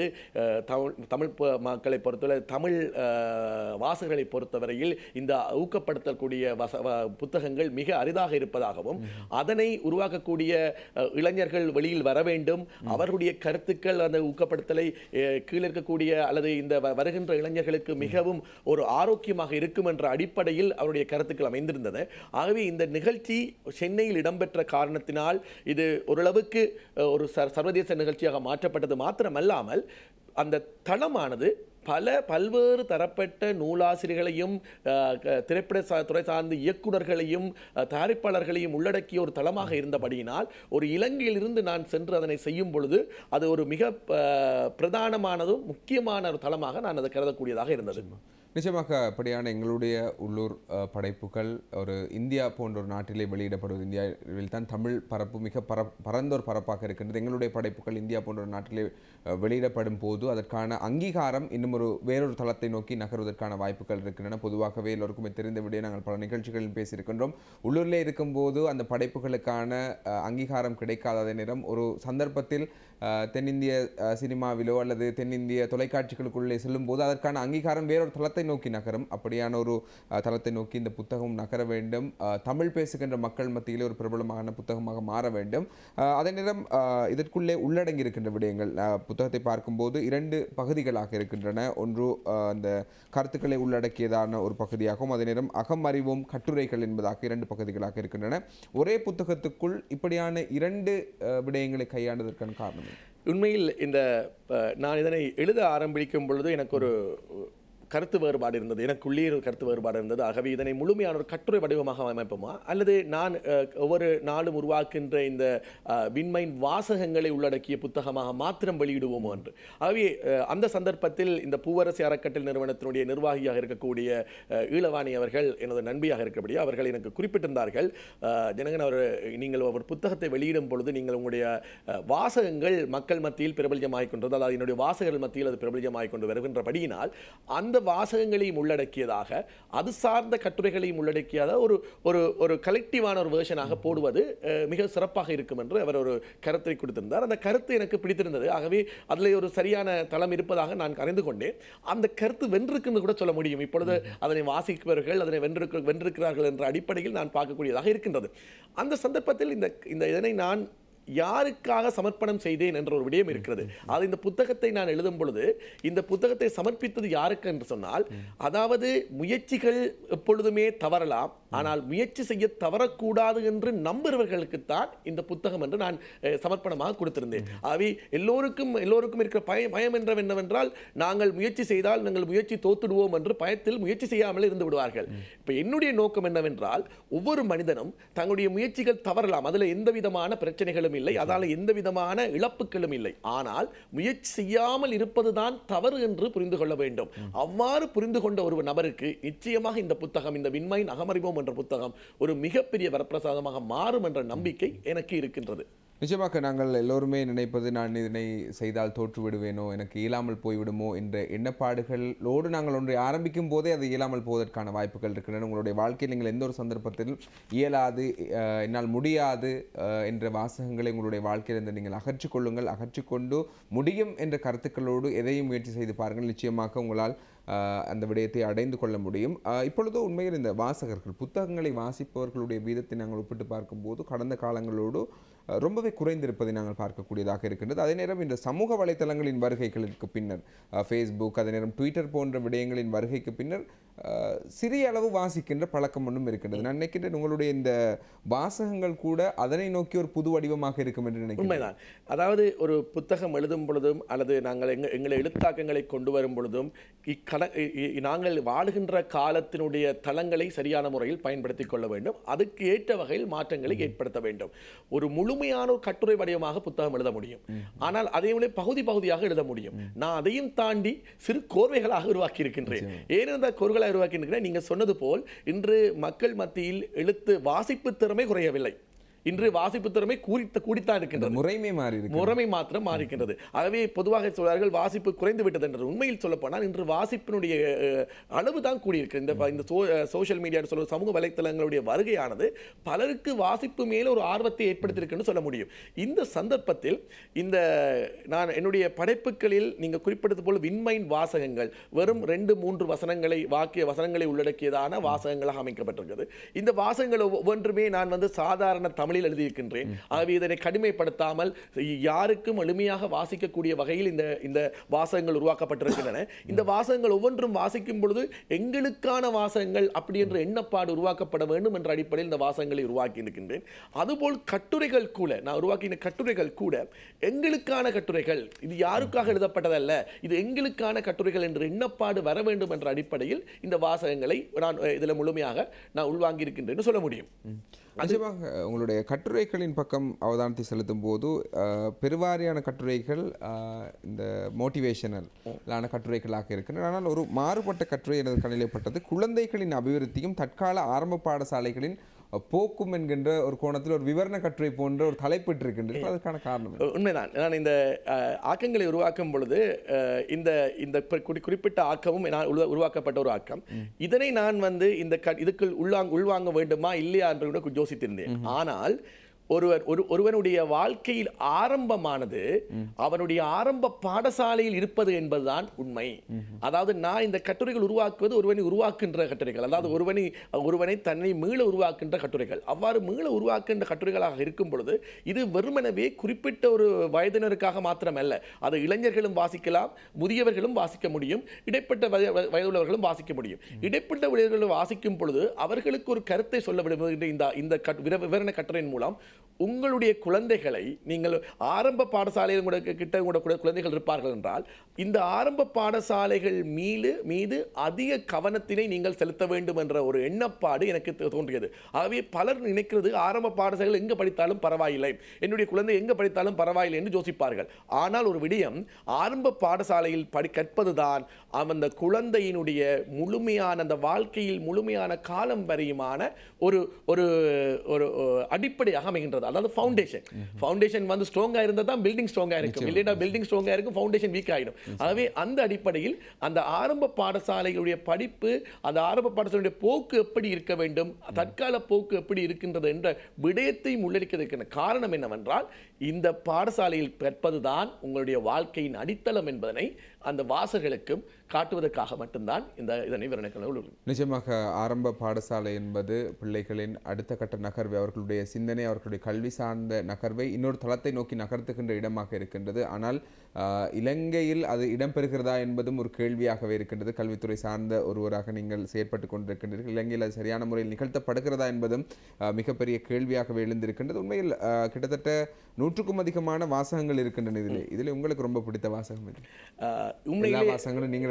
தமிழ் மக்களை பொறுத்தவரை, தமிழ் வாசகர்களை பொறுத்தவரையில் இந்த ஊக்கப்படுத்தக்கூடிய புத்தகங்கள் மிக அரிதாக இருப்பதாகவும் அதனை உருவாக்கக்கூடிய இளைஞர்கள் வெளியில் வர வேண்டும், அவர்களுடைய கருத்துக்கள் அந்த ஊக்கப்படுத்தலை கீழே இருக்கக்கூடிய அல்லது இந்த வருகின்ற இளைஞர்களுக்கு மிகவும் ஒரு ஆரோக்கியமாக இருக்கும் என்ற அடிப்படையில் அவருடைய கருத்துக்கள் அமைந்திருந்தது. ஆகவே இந்த நிகழ்ச்சி சென்னையில் இடம்பெற்ற காரணத்தினால் இது ஓரளவுக்கு ஒரு சர்வதேச நிகழ்ச்சியாக மாற்றப்பட்டது மாத்திரமல்லாமல் அந்த தளமானது பல்வேறு தரப்பட்ட நூலாசிரியர்களையும் திரைப்பட துறை சார்ந்த இயக்குநர்களையும் தயாரிப்பாளர்களையும் உள்ளடக்கிய ஒரு தளமாக இருந்தபடியினால் ஒரு இலங்கையிலிருந்து நான் சென்று அதனை செய்யும் பொழுது அது ஒரு மிக பிரதானமானதும் முக்கியமான ஒரு தளமாக நான் அதை கருதக்கூடியதாக இருந்தது. நிச்சயமாக அப்படியான எங்களுடைய உள்ளூர் படைப்புகள் ஒரு இந்தியா போன்ற ஒரு நாட்டிலே வெளியிடப்படுவது, இந்தியாவில் தான் தமிழ் பரப்பு மிக பரந்த ஒரு பரப்பாக இருக்கின்றது. எங்களுடைய படைப்புகள் இந்தியா போன்ற ஒரு நாட்டிலே வெளியிடப்படும் போது அதற்கான அங்கீகாரம் இன்னும் வேறொரு தளத்தை நோக்கி நகர்வதற்கான வாய்ப்புகள் இருக்கின்றன. பொதுவாகவே எல்லோருக்குமே தெரிந்தபடியே நாங்கள் பல நிகழ்ச்சிகளில் பேசியிருக்கின்றோம். உள்ளூரிலே இருக்கும்போது அந்த படைப்புகளுக்கான அங்கீகாரம் கிடைக்காத நேரம் ஒரு சந்தர்ப்பத்தில் தென்னிந்திய சினிமாவிலோ அல்லது தென்னிந்திய தொலைக்காட்சிகளுக்குள்ளே செல்லும் போது அதற்கான அங்கீகாரம் வேறொரு தளத்தை நோக்கி நகரும். அப்படியான ஒரு தளத்தை நோக்கி இந்த புத்தகம் நகர வேண்டும். தமிழ் பேசுகின்ற மக்கள் மத்தியிலே ஒரு பிரபலமான புத்தகமாக மாற வேண்டும். அதே நேரம் இதற்குள்ளே உள்ளடங்கி இருக்கின்ற விடயங்கள் புத்தகத்தை பார்க்கும்போது 2 பகுதிகளாக இருக்கின்றன. ஒன்று அந்த கருத்துக்களை உள்ளடக்கியதான ஒரு பகுதியாகவும், அதே நேரம் அகம் அறிவோம் கட்டுரைகள் என்பதாக 2 பகுதிகளாக இருக்கின்றன. ஒரே புத்தகத்துக்குள் இப்படியான 2 விடயங்களை கையாண்டதற்கான காரணம் உண்மையில் நான் இதனை எழுத ஆரம்பிக்கும் பொழுது எனக்கு ஒரு கருத்து வேறுபாடு இருந்தது, எனக்குள்ளே ஒரு கருத்து வேறுபாடு இருந்தது. ஆகவே இதனை முழுமையான ஒரு கட்டுரை வடிவமாக அமைப்போமா அல்லது நான் ஒவ்வொரு நாளும் உருவாக்குகின்ற இந்த விண்மைண்ட் வாசகங்களை உள்ளடக்கிய புத்தகமாக மாத்திரம் வெளியிடுவோமோ என்று. ஆகவே அந்த சந்தர்ப்பத்தில் இந்த பூவரசி அறக்கட்டளை நிறுவனத்தினுடைய நிர்வாகியாக இருக்கக்கூடிய ஈழவாணி அவர்கள் எனது நண்பியாக இருக்கக்கூடிய அவர்கள் எனக்கு குறிப்பிட்டிருந்தார்கள், ஜனகன் அவர், நீங்கள் ஒரு புத்தகத்தை வெளியிடும் பொழுது நீங்கள் உங்களுடைய வாசகங்கள் மக்கள் மத்தியில் பிரபலமாகிக் கொண்டது, அதாவது என்னுடைய வாசகர்கள் மத்தியில் அது பிரபலமாகிக் கொண்டு வருகின்றபடியினால் அந்த வாசகங்களையும் உள்ளடக்கியதாக அது சார்ந்த கட்டுரைகளையும் உள்ளடக்கியதாக ஒரு கலெக்டிவான ஒரு வேர்ஷனாக போடுவது மிக சிறப்பாக இருக்கும் என்று அவர் ஒரு கருத்தை கொடுத்திருந்தார். அந்த கருத்து எனக்கு பிடித்திருந்தது. ஆகவே அதில் ஒரு சரியான தளம் இருப்பதாக நான் அறிந்து கொண்டேன். அந்த கருத்து வென்றிருக்குன்னு கூட சொல்ல முடியும். இப்பொழுது அதனை வாசிப்பவர்கள் அதனை வென்றிருக்கிறார்கள் என்ற அடிப்படையில் நான் பார்க்கக்கூடியதாக இருக்கின்றது. அந்த சந்தர்ப்பத்தில் இதனை நான் யாருக்காக சமர்ப்பணம் செய்தேன் என்ற ஒரு விடயம் இருக்கிறது. அது இந்த புத்தகத்தை நான் எழுதும் பொழுது இந்த புத்தகத்தை சமர்ப்பித்தது யாருக்கு என்று சொன்னால், அதாவது முயற்சிகள் எப்பொழுதுமே தவறலாம், ஆனால் முயற்சி செய்ய தவறக்கூடாது என்று நம்புறவர்களுக்குத்தான் இந்த புத்தகம் என்று நான் சமர்ப்பணமாக கொடுத்திருந்தேன். ஆகவே எல்லோருக்கும் இருக்கிற பயம் என்னவென்றால், நாங்கள் முயற்சி செய்தால் நாங்கள் முயற்சி தோத்துடுவோம் என்று பயத்தில் முயற்சி செய்யாமல் இருந்து விடுவார்கள். இப்ப என்னுடைய நோக்கம் என்னவென்றால், ஒவ்வொரு மனிதனும் தங்களுடைய முயற்சிகள் தவறலாம், அதில் எந்த விதமான பிரச்சனைகளும் இல்லை, அதால எந்த விதமான இழப்புகளும் இல்லை. ஆனால் முயற்சி செய்யாமல் இருப்பதுதான் தவறு என்று புரிந்து கொள்ள வேண்டும். அவ்வாறு புரிந்து கொண்ட ஒரு நபருக்கு நிச்சயமாக இந்த புத்தகம், இந்த விண்மைண்ட் அகமறிவோம் என்ற புத்தகம் ஒரு மிகப்பெரிய வரப்பிரசாதமாக மாறும் என்ற நம்பிக்கை எனக்கு இருக்கின்றது. நிச்சயமாக நாங்கள் எல்லோருமே நினைப்பது நான் இதனை செய்தால் தோற்று விடுவேனோ, எனக்கு இயலாமல் போய்விடுமோ என்ற எண்ணப்பாடுகளோடு நாங்கள் ஒன்றை ஆரம்பிக்கும் போதே அது இயலாமல் போவதற்கான வாய்ப்புகள் இருக்கின்றன. உங்களுடைய வாழ்க்கையில் நீங்கள் எந்த ஒரு சந்தர்ப்பத்திலும் இயலாது, என்னால் முடியாது என்ற வாசகங்களை உங்களுடைய வாழ்க்கையிலிருந்து நீங்கள் அகற்றிக்கொள்ளுங்கள். அகற்றிக்கொண்டு முடியும் என்ற கருத்துக்களோடு எதையும் முயற்சி செய்து பாருங்கள். நிச்சயமாக உங்களால் அந்த விடயத்தை அடைந்து கொள்ள முடியும். இப்பொழுது உண்மையில் இந்த வாசகர்கள், புத்தகங்களை வாசிப்பவர்களுடைய வீதத்தை நாங்கள் ஒப்பிட்டு பார்க்கும்போது கடந்த காலங்களோடு ரொம்பவே குறைந்திருப்பதை நாங்கள் பார்க்கக்கூடியதாக இருக்கின்றது. அதே நேரம் இந்த சமூக வலைத்தளங்களின் வருகைகளுக்கு பின்னர், ஃபேஸ்புக், அதே நேரம் ட்விட்டர் போன்ற விடயங்களின் வருகைக்கு பின்னர் சிறிய அளவு வாசிக்கின்ற பழக்கம் ஒன்றும் இருக்கின்றது. நான் நினைக்கின்றேன் உங்களுடைய இந்த வாசகங்கள் கூட அதனை நோக்கி ஒரு புது வடிவமாக இருக்கும் என்று நினைக்கிறேன். உண்மைதான். அதாவது ஒரு புத்தகம் எழுதும் பொழுதும் அல்லது நாங்கள் எங்களை எழுத்தாக்கங்களை கொண்டு வரும் பொழுதும் நாங்கள் வாழுகின்ற காலத்தினுடைய தளங்களை சரியான முறையில் பயன்படுத்திக் கொள்ள வேண்டும். அதுக்கு ஏற்ற வகையில் மாற்றங்களை ஏற்படுத்த வேண்டும். ஒரு முழுமையான ஒரு கட்டுரை வடிவமாக புத்தகம் எழுத முடியும், ஆனால் அதையும் பகுதி பகுதியாக எழுத முடியும். நான் அதையும் தாண்டி சிறு கோர்வைகளாக உருவாக்கி இருக்கின்றேன். ஏனென்ற கோர்வைகளை உருவாக்கி இருக்கிறேன். நீங்க சொன்னது போல் இன்று மக்கள் மத்தியில் எழுத்து வாசிப்பு திறமை குறையவில்லை. இன்று வாசிப்பு திறமை கூடித்தான் இருக்கின்றது. முறைமை மாத்திரம் மாறிக்கின்றது. ஆகவே பொதுவாக சொல்வார்கள் வாசிப்பு குறைந்து விட்டது என்று. உண்மையில் சொல்லப்போனால் இன்று வாசிப்பினுடைய அளவு தான் கூடியிருக்கு. இந்த சோஷியல் மீடியா சொல்ற சமூக வலைத்தளங்களுடைய வருகையானது பலருக்கு வாசிப்பு மேல ஒரு ஆர்வத்தை ஏற்படுத்தியிருக்குன்னு சொல்ல முடியும். இந்த சந்தர்ப்பத்தில் இந்த நான் என்னுடைய படைப்புகளில் நீங்க குறிப்பிட்டது போல விண்மைன் வாசகங்கள் வெறும் 2-3 வசனங்களை உள்ளடக்கியதான வாசகங்களாக அமைக்கப்பட்டிருக்கிறது. இந்த வாசகங்கள் ஒவ்வொன்றுமே நான் சாதாரண தமிழ் எழுதியிருக்கின்றேன். ஆகவே இதனை கடுமைப்படுத்தாமல் யாருக்கும் எளிமையாக வாசிக்கக்கூடிய வகையில் இந்த வாசகங்கள் உருவாக்கப்பட்டிருக்கின்றன. இந்த வாசகங்கள் ஒவ்வொன்றும் வாசிக்கும் பொழுது எங்களுக்கான வாசகங்கள் அப்படி என்ற எண்ணப்பாடு உருவாக்கப்பட வேண்டும் என்ற அடிப்படையில் இந்த வாசகங்களை உருவாக்கி இருக்கின்றேன். அதுபோல் கட்டுரைகள் கூட, நான் உருவாக்கின கட்டுரைகள் கூட எங்களுக்கான கட்டுரைகள், இது யாருக்காக எழுதப்பட்டதல்ல, இது எங்களுக்கான கட்டுரைகள் என்ற எண்ணப்பாடு வர வேண்டும் என்ற அடிப்படையில் இந்த வாசகங்களை நான் இதில் முழுமையாக நான் உள்வாங்கி இருக்கின்றேன்னு சொல்ல முடியும். நிச்சயமாக உங்களுடைய கட்டுரைகளின் பக்கம் அவதானத்தை செலுத்தும் போது பெருவாரியான கட்டுரைகள் இந்த மோட்டிவேஷனலான கட்டுரைகளாக இருக்கின்றன. ஆனால் ஒரு மாறுபட்ட கட்டுரை எனது கணிலைப்பட்டது குழந்தைகளின் அபிவிருத்தியும் தற்கால ஆரம்ப பாடசாலைகளின் போக்கும் என்கின்ற ஒரு கோணத்தில் ஒரு விவரண கட்டுரை போன்ற ஒரு தலைப்பிட்டிருக்கின்றது. அதற்கான காரணம் உண்மைதான். நான் இந்த ஆக்கங்களை உருவாக்கும் பொழுது இந்த குறிப்பிட்ட ஆக்கமும் உருவாக்கப்பட்ட ஒரு ஆக்கம். இதனை நான் இதுக்குள் உள்வாங்க வேண்டுமா இல்லையா என்று கூட யோசித்திருந்தேன். ஆனால் ஒருவனுடைய வாழ்க்கையில் ஆரம்பமானது அவனுடைய ஆரம்ப பாடசாலையில் இருப்பது என்பதுதான் உண்மை. அதாவது நான் இந்த கட்டுரைகள் உருவாக்குவது ஒருவனை உருவாக்குகின்ற கட்டுரைகள், அதாவது ஒருவனை தன்னை மீள உருவாக்குகின்ற கட்டுரைகள். அவ்வாறு மீள உருவாக்குகின்ற கட்டுரைகளாக இருக்கும் பொழுது இது வெறுமனவே குறிப்பிட்ட ஒரு வயதினருக்காக மாத்திரமல்ல, அதை இளைஞர்களும் வாசிக்கலாம், முதியவர்களும் வாசிக்க முடியும், இடைப்பட்ட வயதுள்ளவர்களும் வாசிக்க முடியும். இடைப்பட்ட வயதுகளை வாசிக்கும் பொழுது அவர்களுக்கு ஒரு கருத்தை சொல்ல விடுகின்ற இந்த விவரண கட்டுரையின் மூலம் உங்களுடைய குழந்தைகளை, நீங்கள் ஆரம்ப பாடசாலையில் குழந்தைகள் இருப்பார்கள் என்றால் இந்த ஆரம்ப பாடசாலைகள் மீது அதிக கவனத்தினை நீங்கள் செலுத்த வேண்டும் என்ற ஒரு எண்ணப்பாடு எனக்கு தோன்றியது. ஆகவே பலர் நினைக்கிறது ஆரம்ப பாடசாலைகள் எங்க படித்தாலும் பரவாயில்லை, என்னுடைய குழந்தை எங்க படித்தாலும் பரவாயில்லை என்று யோசிப்பார்கள். ஆனால் ஒரு விடயம், ஆரம்ப பாடசாலையில் கற்பதுதான் அந்த குழந்தையினுடைய முழுமையான, அந்த வாழ்க்கையில் முழுமையான காலம் வரையுமான ஒரு அடிப்படையாக அமைகின்றது. அதாவது ஃபவுண்டேஷன் ஸ்ட்ராங்கா இருந்தா தான் பில்டிங் ஸ்ட்ராங்கா இருக்கும், இல்லைனா பில்டிங் ஸ்ட்ராங்கா இருக்கும், ஃபவுண்டேஷன் வீக் ஆயிடும். ஆகவே அந்த அடிப்படையில் அந்த ஆரம்ப பாடசாலைகளுடைய படிப்பு, அந்த ஆரம்ப பாடசாலையுடைய போக்கு எப்படி இருக்க வேண்டும், தற்கால போக்கு எப்படி இருக்கின்றது என்ற விடயத்தை உள்ளடக்கியதற்கான காரணம் என்னவென்றால் இந்த பாடசாலையில் கற்பதுதான் உங்களுடைய வாழ்க்கையின் அடித்தளம் என்பதனை அந்த வாசகர்களுக்கும் காட்டுவதற்காக மட்டும்தான் இதனை விவரணைகள். நிச்சயமாக ஆரம்ப பாடசாலை என்பது பிள்ளைகளின் அடுத்த கட்ட நகர்வை, அவர்களுடைய சிந்தனை, அவர்களுடைய கல்வி சார்ந்த நகர்வை இன்னொரு தளத்தை நோக்கி நகர்த்துகின்ற இடமாக இருக்கின்றது. ஆனால் இலங்கையில் அது இடம்பெறுகிறதா என்பதும் ஒரு கேள்வியாகவே இருக்கின்றது. கல்வித்துறை சார்ந்த ஒருவராக நீங்கள் செயற்பட்டு கொண்டிருக்கின்றீர்கள். இலங்கையில் அது சரியான முறையில் நிகழ்த்தப்படுகிறதா என்பதும் மிகப்பெரிய கேள்வியாகவே எழுந்திருக்கின்றது. உண்மையில் கிட்டத்தட்ட 100க்கும் அதிகமான வாசகங்கள் இருக்கின்றன. இதில் உங்களுக்கு ரொம்ப பிடித்த வாசகம் இது? வாசகங்களும் நீங்கள்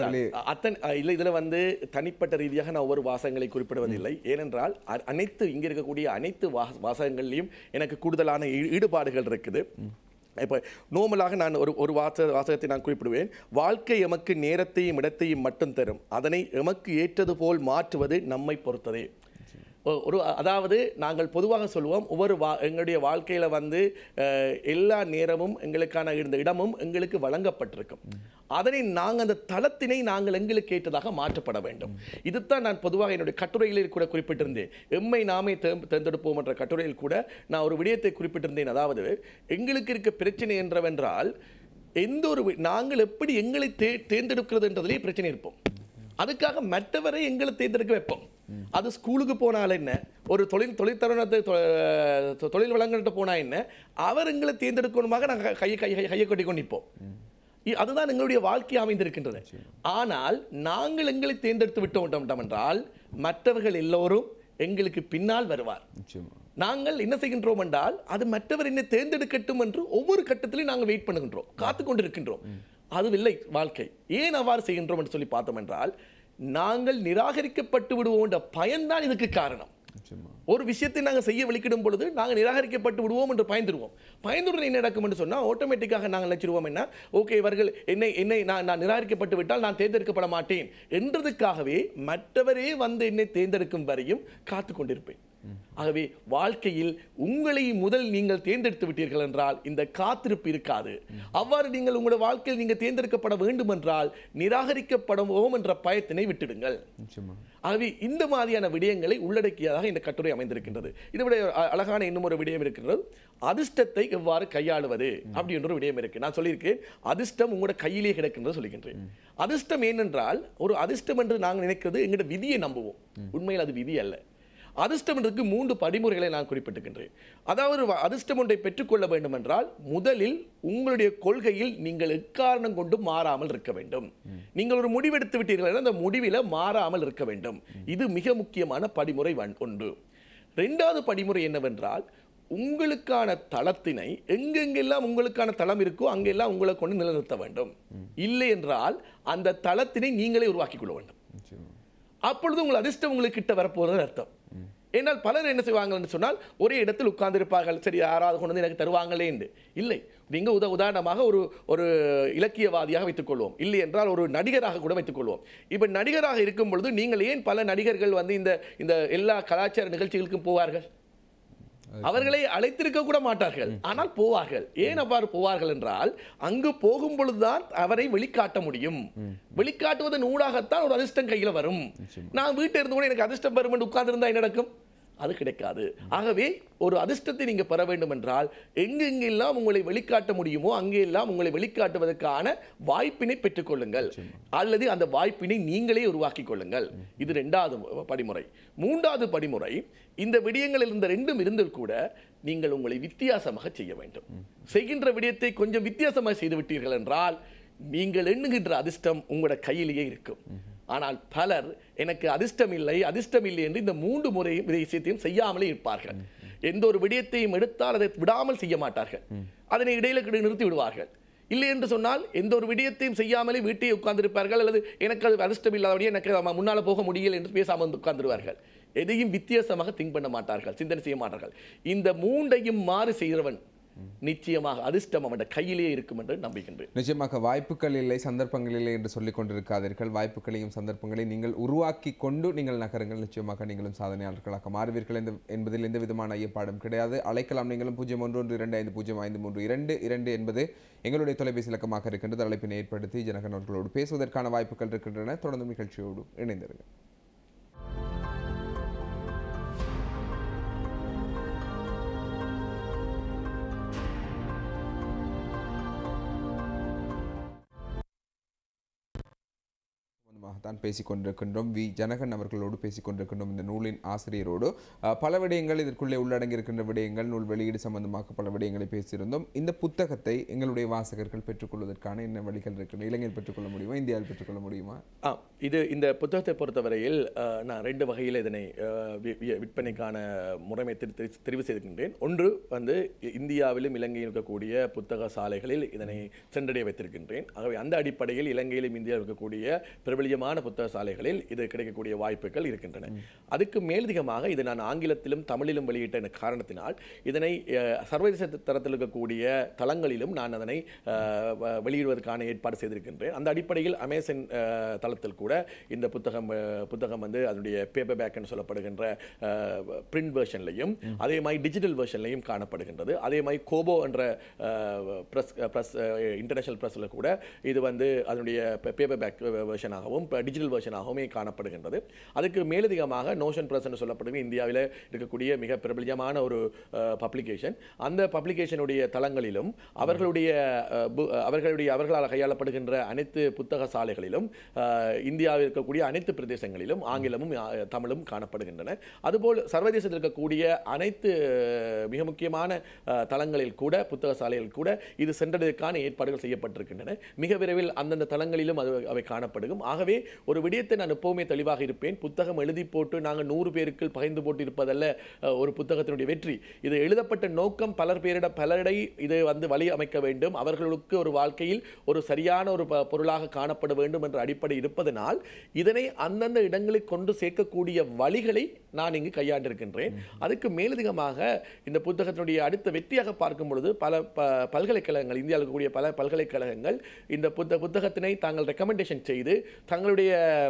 இதுல தனிப்பட்ட ரீதியாக நான் ஒவ்வொரு வாசகங்களை குறிப்பிடுவதில்லை. ஏனென்றால் இங்க இருக்கக்கூடிய அனைத்து வாசகங்களையும் எனக்கு கூடுதலான ஈடுபாடுகள் இருக்குது. இப்போ நோமலாக நான் ஒரு வாசகத்தை நான் குறிப்பிடுவேன். வாழ்க்கை எமக்கு நேரத்தையும் இடத்தையும் மட்டும் தரும், அதனை எமக்கு ஏற்றது போல் மாற்றுவது நம்மை பொறுத்ததே. அதாவது நாங்கள் பொதுவாக சொல்லுவோம் எங்களுடைய வாழ்க்கையில் வந்து எல்லா நேரமும் எங்களுக்கான இந்த இடமும் எங்களுக்கு வழங்கப்பட்டிருக்கும். அதனை நாங்கள் அந்த தளத்தினை நாங்கள் எங்களுக்கு ஏற்றதாக மாற்றப்பட வேண்டும். இதுதான் நான் பொதுவாக என்னுடைய கட்டுரைகளில் கூட குறிப்பிட்டிருந்தேன். எம்மை நாமே தேர்ந்தெடுப்போம் என்ற கட்டுரையில் கூட நான் ஒரு விடயத்தை குறிப்பிட்டிருந்தேன். அதாவது எங்களுக்கு இருக்க பிரச்சனை என்றவென்றால் நாங்கள் எப்படி எங்களை தேர்ந்தெடுக்கிறது என்றதிலே பிரச்சனை இருப்போம். அதுக்காக மற்றவரை எங்களை தேர்ந்தெடுக்க வைப்போம். அது ஸ்கூலுக்கு போனால் என்ன, ஒரு தொழில் வழங்கிட்டு போனால் என்ன, அவர் எங்களை தேர்ந்தெடுக்கணுமாக நாங்கள் கையை கொட்டி கொண்டு நிற்போம். அதுதான் எங்களுடைய வாழ்க்கை அமைந்திருக்கின்றது. ஆனால் நாங்கள் எங்களை தேர்ந்தெடுத்து விட்டோம் என்றால் மற்றவர்கள் எல்லோரும் எங்களுக்கு பின்னால் வருவார். நாங்கள் என்ன செய்கின்றோம் என்றால் அது மற்றவர் என்னை தேர்ந்தெடுக்கட்டும் என்று ஒவ்வொரு கட்டத்திலையும் நாங்கள் வெயிட் பண்ணுகின்றோம், காத்து கொண்டிருக்கின்றோம். அதுவில்லை வாழ்க்கை. ஏன் அவ்வாறு செய்கின்றோம் என்று சொல்லி பார்த்தோம் என்றால் நாங்கள் நிராகரிக்கப்பட்டு விடுவோம் என்ற பயன்தான் இதுக்கு காரணம். ஒரு விஷயத்தை நாங்கள் செய்ய வெளிக்கிடும் பொழுது நாங்கள் நிராகரிக்கப்பட்டு விடுவோம் என்று பயந்துருவோம். பயந்துடன் என்ன நடக்கும் என்று சொன்னால் ஆட்டோமேட்டிக்காக நாங்கள் நினைச்சிருவோம் என்ன, ஓகே இவர்கள் என்னை நான் நிராகரிக்கப்பட்டு விட்டால் நான் தேர்ந்தெடுக்கப்பட மாட்டேன் என்றதுக்காகவே மற்றவரே வந்து என்னை தேர்ந்தெடுக்கும் வரையும் காத்து கொண்டிருப்பேன். ஆகவே வாழ்க்கையில் உங்களை முதல் நீங்கள் தேர்ந்தெடுத்து விட்டீர்கள் என்றால் இந்த காத்திருப்பு இருக்காது. அவ்வாறு நீங்கள் உங்களுடைய வாழ்க்கையில் நீங்கள் தேர்ந்தெடுக்கப்பட வேண்டும் என்றால் நிராகரிக்கப்படுவோம் என்ற பயத்தினை விட்டுடுங்கள். ஆகவே இந்த மாதிரியான விடயங்களை உள்ளடக்கியதாக இந்த கட்டுரை அமைந்திருக்கின்றது. இதை அழகான இன்னும் ஒரு விடயம் இருக்கிறது, அதிர்ஷ்டத்தை எவ்வாறு கையாளுவது அப்படி என்ற ஒரு விடயம் இருக்கு. நான் சொல்லியிருக்கேன் அதிர்ஷ்டம் உங்களோட கையிலே கிடக்கின்றது சொல்லிக்கின்றேன். அதிர்ஷ்டம் ஏனென்றால் ஒரு அதிர்ஷ்டம் என்று நாங்கள் நினைக்கிறது எங்களுடைய விதியை நம்புவோம். உண்மையில் அது விதி அல்ல. அதிர்ஷ்டம் என்றதுக்கு 3 படிமுறைகளை நான் குறிப்பிட்டுகின்றேன். அதாவது அதிர்ஷ்டம் ஒன்றை பெற்றுக்கொள்ள வேண்டும் என்றால் முதலில் உங்களுடைய கொள்கையில் நீங்கள் எக்காரணம் கொண்டு மாறாமல் இருக்க வேண்டும். நீங்கள் ஒரு முடிவெடுத்து விட்டீர்கள், அந்த முடிவில் மாறாமல் இருக்க வேண்டும். இது மிக முக்கியமான படிமுறை ஒன்று. 2வது படிமுறை என்னவென்றால் உங்களுக்கான தளத்தினை எங்கெங்கெல்லாம் உங்களுக்கான தளம் இருக்கோ அங்கெல்லாம் உங்களை கொண்டு நிலைநிறுத்த வேண்டும். இல்லை என்றால் அந்த தளத்தினை நீங்களே உருவாக்கிக் கொள்ள வேண்டும். அப்பொழுது உங்கள் அதிர்ஷ்டம் உங்களுக்கு கிட்ட வரப்போகிறது அர்த்தம். ஏன்னால் பலர் என்ன செய்வாங்கன்னு சொன்னால் ஒரே இடத்தில் உட்கார்ந்து இருப்பார்கள், சரி யாராவது கொண்டு வந்து எனக்கு தருவாங்களே என்று. இல்லை, நீங்க உதாரணமாக ஒரு இலக்கியவாதியாக வைத்துக் கொள்வோம், இல்லை என்றால் ஒரு நடிகராக கூட வைத்துக் கொள்வோம். இப்ப நடிகராக இருக்கும் பொழுது நீங்கள் ஏன் பல நடிகர்கள் வந்து இந்த எல்லா கலாச்சார நிகழ்ச்சிகளுக்கும் போவார்கள்? அவர்களை அழைத்திருக்க கூட மாட்டார்கள், ஆனால் போவார்கள். ஏன் அவ்வாறு போவார்கள் என்றால் அங்கு போகும் பொழுதுதான் அவரை வெளிக்காட்ட முடியும். வெளிக்காட்டுவதன் ஊடாகத்தான் ஒரு அதிர்ஷ்டம் கையில் வரும். நான் வீட்டில் இருந்து கூட எனக்கு அதிர்ஷ்டம் வரும் என்று உட்கார்ந்திருந்தா என்ன நடக்கும்? அது கிடைக்காது. ஆகவே ஒரு அதிர்ஷ்டத்தை நீங்க பெற வேண்டும் என்றால் எங்கெங்கெல்லாம் உங்களை வெளிக்காட்ட முடியுமோ அங்கெல்லாம் உங்களை வெளிக்காட்டுவதற்கான வாய்ப்பினை பெற்றுக்கொள்ளுங்கள், அல்லது அந்த வாய்ப்பினை நீங்களே உருவாக்கிக் கொள்ளுங்கள். இது 2வது படிமுறை. 3வது படிமுறை, இந்த விடயங்களில் இருந்த 2ம் இருந்தும் கூட நீங்கள் உங்களை வித்தியாசமாக செய்ய வேண்டும். செய்கின்ற விடயத்தை கொஞ்சம் வித்தியாசமாக செய்து விட்டீர்கள் என்றால் நீங்கள் எண்ணுகின்ற அதிர்ஷ்டம் உங்களோட கையிலேயே இருக்கும். ஆனால் பலர் எனக்கு அதிர்ஷ்டம் இல்லை என்று இந்த 3 முறை விஷயத்தையும் செய்யாமலே இருப்பார்கள். எந்த ஒரு விடயத்தையும் எடுத்தால் அதை விடாமல் செய்ய மாட்டார்கள், அதனை இடையில நிறுத்தி விடுவார்கள். இல்லை என்று சொன்னால் எந்த ஒரு விடயத்தையும் செய்யாமலே வீட்டையே உட்கார்ந்திருப்பார்கள், அல்லது எனக்கு அது அதிர்ஷ்டம் இல்லாதபடியே எனக்கு முன்னால் போக முடியல என்று பேசாமல் உட்கார்ந்துருவார்கள். எதையும் வித்தியாசமாக திங்க் பண்ண மாட்டார்கள், சிந்தனை செய்ய மாட்டார்கள். இந்த 3ஐயும் மாறு செய்கிறவன் நிச்சயமாக அதிர்ஷ்டம் அவன் கையிலே இருக்கும் என்று நம்புகின்றேன். நிச்சயமாக வாய்ப்புகள் இல்லை, சந்தர்ப்பங்கள் இல்லை என்று சொல்லிக் கொண்டிருக்காதீர்கள். வாய்ப்புகளையும் சந்தர்ப்பங்களையும் நீங்கள் உருவாக்கி கொண்டு நீங்கள் நகருங்கள். நிச்சயமாக நீங்களும் சாதனையாளர்களாக மாறுவீர்கள் என்பதில் எந்த விதமான ஐயப்பாடும் கிடையாது. அழைக்கலாம். நீங்களும் 0112250532 என்பது எங்களுடைய தொலைபேசி இலக்கமாக இருக்கின்றது. அழைப்பினை ஏற்படுத்தி ஜனகன் அவர்களோடு பேசுவதற்கான வாய்ப்புகள் இருக்கின்றன. தொடர்ந்து நிகழ்ச்சியோடு இணைந்திருங்கள். தான் பேசிக்கொண்டிருக்கின்றோம். வி ஜனகன் அவர்களோடு பேசிக்கொண்டிருக்கின்றோம். இந்த நூலின் ஆசிரியரோடு பல விடயங்கள் இதற்குள்ளே உள்ளடங்கி இருக்கின்ற விடயங்கள், நூல் வெளியீடு சம்பந்தமாக பல விடயங்களை பேசியிருந்தோம். இந்த புத்தகத்தை எங்களுடைய வாசகர்கள் பெற்றுக்கொள்வதற்கான என்ன வழிகள் இருக்கின்றன? இலங்கையில் பெற்றுக்கொள்ள முடியுமா, இந்தியாவில் பெற்றுக்கொள்ள முடியுமா? இந்த புத்தகத்தை பொறுத்தவரையில் நான் 2 வகையில் இதனை விற்பனைக்கான முறைமை தெரிவு செய்திருக்கின்றேன். ஒன்று வந்து இந்தியாவிலும் இலங்கையில் இருக்கக்கூடிய புத்தக சாலைகளில் இதனை சென்றடைய வைத்திருக்கின்றேன். ஆகவே அந்த அடிப்படையில் இலங்கையிலும் இந்தியாவில் இருக்கக்கூடிய பிரபலிய பிரபல்யமான புத்தக சாலைகளில் இது கிடைக்கக்கூடிய வாய்ப்புகள் இருக்கின்றன. அதுக்கு மேலதிகமாக இதை நான் ஆங்கிலத்திலும் தமிழிலும் வெளியிட்ட காரணத்தினால் இதனை சர்வதேச தரத்தில் இருக்கக்கூடிய தளங்களிலும் நான் அதனை வெளியிடுவதற்கான ஏற்பாடு செய்திருக்கின்றேன். அந்த அடிப்படையில் அமேசான் தளத்தில் கூட இந்த புத்தகம் வந்து அதனுடைய பேப்பர் பேக்னு சொல்லப்படுகின்ற பிரிண்ட் வெர்ஷன்லையும் அதே மாதிரி டிஜிட்டல் வெர்ஷன்லையும் காணப்படுகின்றது. அதே மாதிரி கோபோ என்ற பிரஸ் இன்டர்நேஷனல் பிரஸ்ல கூட இது வந்து அதனுடைய பேப்பர் பேக் வெர்ஷனாகவும் டிஜிட்டல் வெர்ஷனாகவும் காணப்படுகின்றது. அதுக்கு மேலதிகமாக நோஷன் பிரஸ் என்று சொல்லப்படுகிற இந்தியாவில் இருக்கக்கூடிய மிக பிரபலமான ஒரு பப்ளிகேஷன், அந்த பப்ளிகேஷனுடைய தளங்களிலும் அவர்களால் கையாளப்படுகின்ற அனைத்து புத்தக சாலைகளிலும் இந்தியாவில் இருக்கக்கூடிய அனைத்து பிரதேசங்களிலும் ஆங்கிலமும் தமிழும் காணப்படுகின்றன. அதுபோல் சர்வதேசத்தில் இருக்கக்கூடிய அனைத்து மிக முக்கியமான தளங்களில் கூட புத்தக சாலைகள் கூட இது சென்றதற்கான ஏற்பாடுகள் செய்யப்பட்டிருக்கின்றன. மிக விரைவில் அந்தந்த தளங்களிலும் அவை காணப்படும். ஆகவே ஒரு விடயத்தை நான் எப்பவுமே தெளிவாக இருப்பேன். புத்தகம் எழுதி போட்டு நாங்கள் 100 பேருக்கு பகிர்ந்து போட்டு இருப்பதல்ல ஒரு புத்தகத்தினுடைய வெற்றி. இது எழுதப்பட்ட நோக்கம் பலரிடை இது வந்து வழி அமைக்க வேண்டும், அவர்களுக்கு ஒரு வாழ்க்கையில் ஒரு சரியான ஒரு பொருளாக காணப்பட வேண்டும் என்ற அடிப்படை இருப்பதனால் இதனை அந்தந்த இடங்களில் கொண்டு சேர்க்கக்கூடிய வழிகளை நான் இங்கு கையாண்டிருக்கின்றேன். அதுக்கு மேலதிகமாக இந்த புத்தகத்தினுடைய அடுத்த வெற்றியாக பார்க்கும் பொழுது பல பல்கலைக்கழகங்கள், இந்தியாவில் இருக்கக்கூடிய பல பல்கலைக்கழகங்கள் இந்த புத்தகத்தினை தாங்கள் ரெக்கமெண்டேஷன் செய்து தங்களுடைய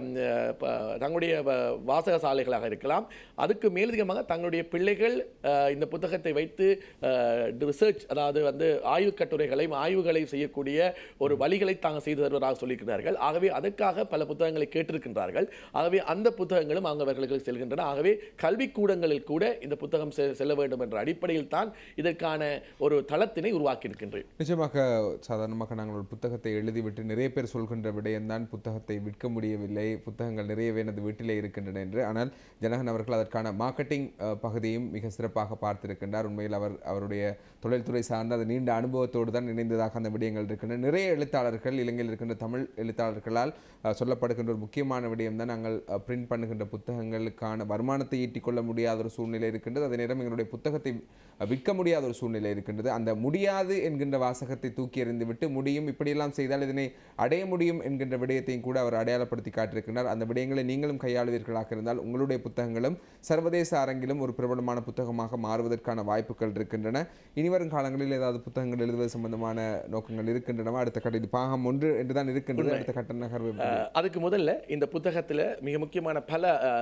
வாசக சாலைகளாக இருக்கலாம், அதுக்கு மேலதிகமாக தங்களுடைய பிள்ளைகள் இந்த புத்தகத்தை வைத்து ரிசர்ச், அதாவது வந்து ஆய்வுக் கட்டுரைகளையும் ஆய்வுகளை செய்யக்கூடிய ஒரு வழிகளை தாங்கள் செய்து தருவதாக சொல்லியிருக்கிறார்கள். ஆகவே அதற்காக பல புத்தகங்களை கேட்டிருக்கின்றார்கள். ஆகவே அந்த புத்தகங்களும் அவர்களுக்கு செல்கின்றன. ஆகவே கல்விக்கூடங்களில் கூட இந்த புத்தகம் செல்ல வேண்டும் என்ற அடிப்படையில் தான் இதற்கான ஒரு தளத்தினை உருவாக்கி இருக்கின்றேன். நிச்சயமாக சாதாரணமாக நாங்கள் ஒரு புத்தகத்தை எழுதிவிட்டு நிறைய பேர் சொல்கின்ற விடயம்தான் புத்தகத்தை விற்க முடியவில்லை, புத்தகங்கள் நிறையவே எனது வீட்டிலே இருக்கின்றன என்று. ஆனால் ஜனகன் அவர்கள் அதற்கான மார்க்கெட்டிங் பகுதியும் மிக சிறப்பாக பார்த்திருக்கின்றார். உண்மையில் அவருடைய தொழில்துறை சார்ந்த அது நீண்ட அனுபவத்தோடு தான் இணைந்ததாக அந்த விடயங்கள் இருக்கின்றன. நிறைய எழுத்தாளர்கள், இலங்கையில் இருக்கின்ற தமிழ் எழுத்தாளர்களால் சொல்லப்படுகின்ற ஒரு முக்கியமான விடயம் தான் நாங்கள் பிரிண்ட் பண்ணுகின்ற புத்தகங்களுக்கான வருமானத்தை ஈட்டிக்கொள்ள முடியாத ஒரு சூழ்நிலை இருக்கின்றது. அதே நேரம் எங்களுடைய புத்தகத்தை விற்க முடியாத ஒரு சூழ்நிலை இருக்கின்றது. அந்த முடியாது என்கின்ற வாசகத்தை தூக்கி எறிந்து விட்டு முடியும், இப்படியெல்லாம் செய்தால் இதனை அடைய முடியும் என்கின்ற விடயத்தையும் கூட அவர் அடையாளப்படுத்தி காட்டியிருக்கிறார். அந்த விடயங்களை நீங்களும் கையாளுவீர்களாக இருந்தால் உங்களுடைய புத்தகங்களும் சர்வதேச அரங்கிலும் ஒரு பிரபலமான புத்தகமாக மாறுவதற்கான வாய்ப்புகள் இருக்கின்றன. இனிவரும் காலங்களில் ஏதாவது புத்தகங்கள் எழுதுவது சம்பந்தமான நோக்கங்கள் இருக்கின்றன? அடுத்த கட்ட பாகம் 1 என்றுதான் இருக்கின்றது. அடுத்த கட்ட நகர்வு அதுக்கு முதல்ல இந்த புத்தகத்தில் மிக முக்கியமான பல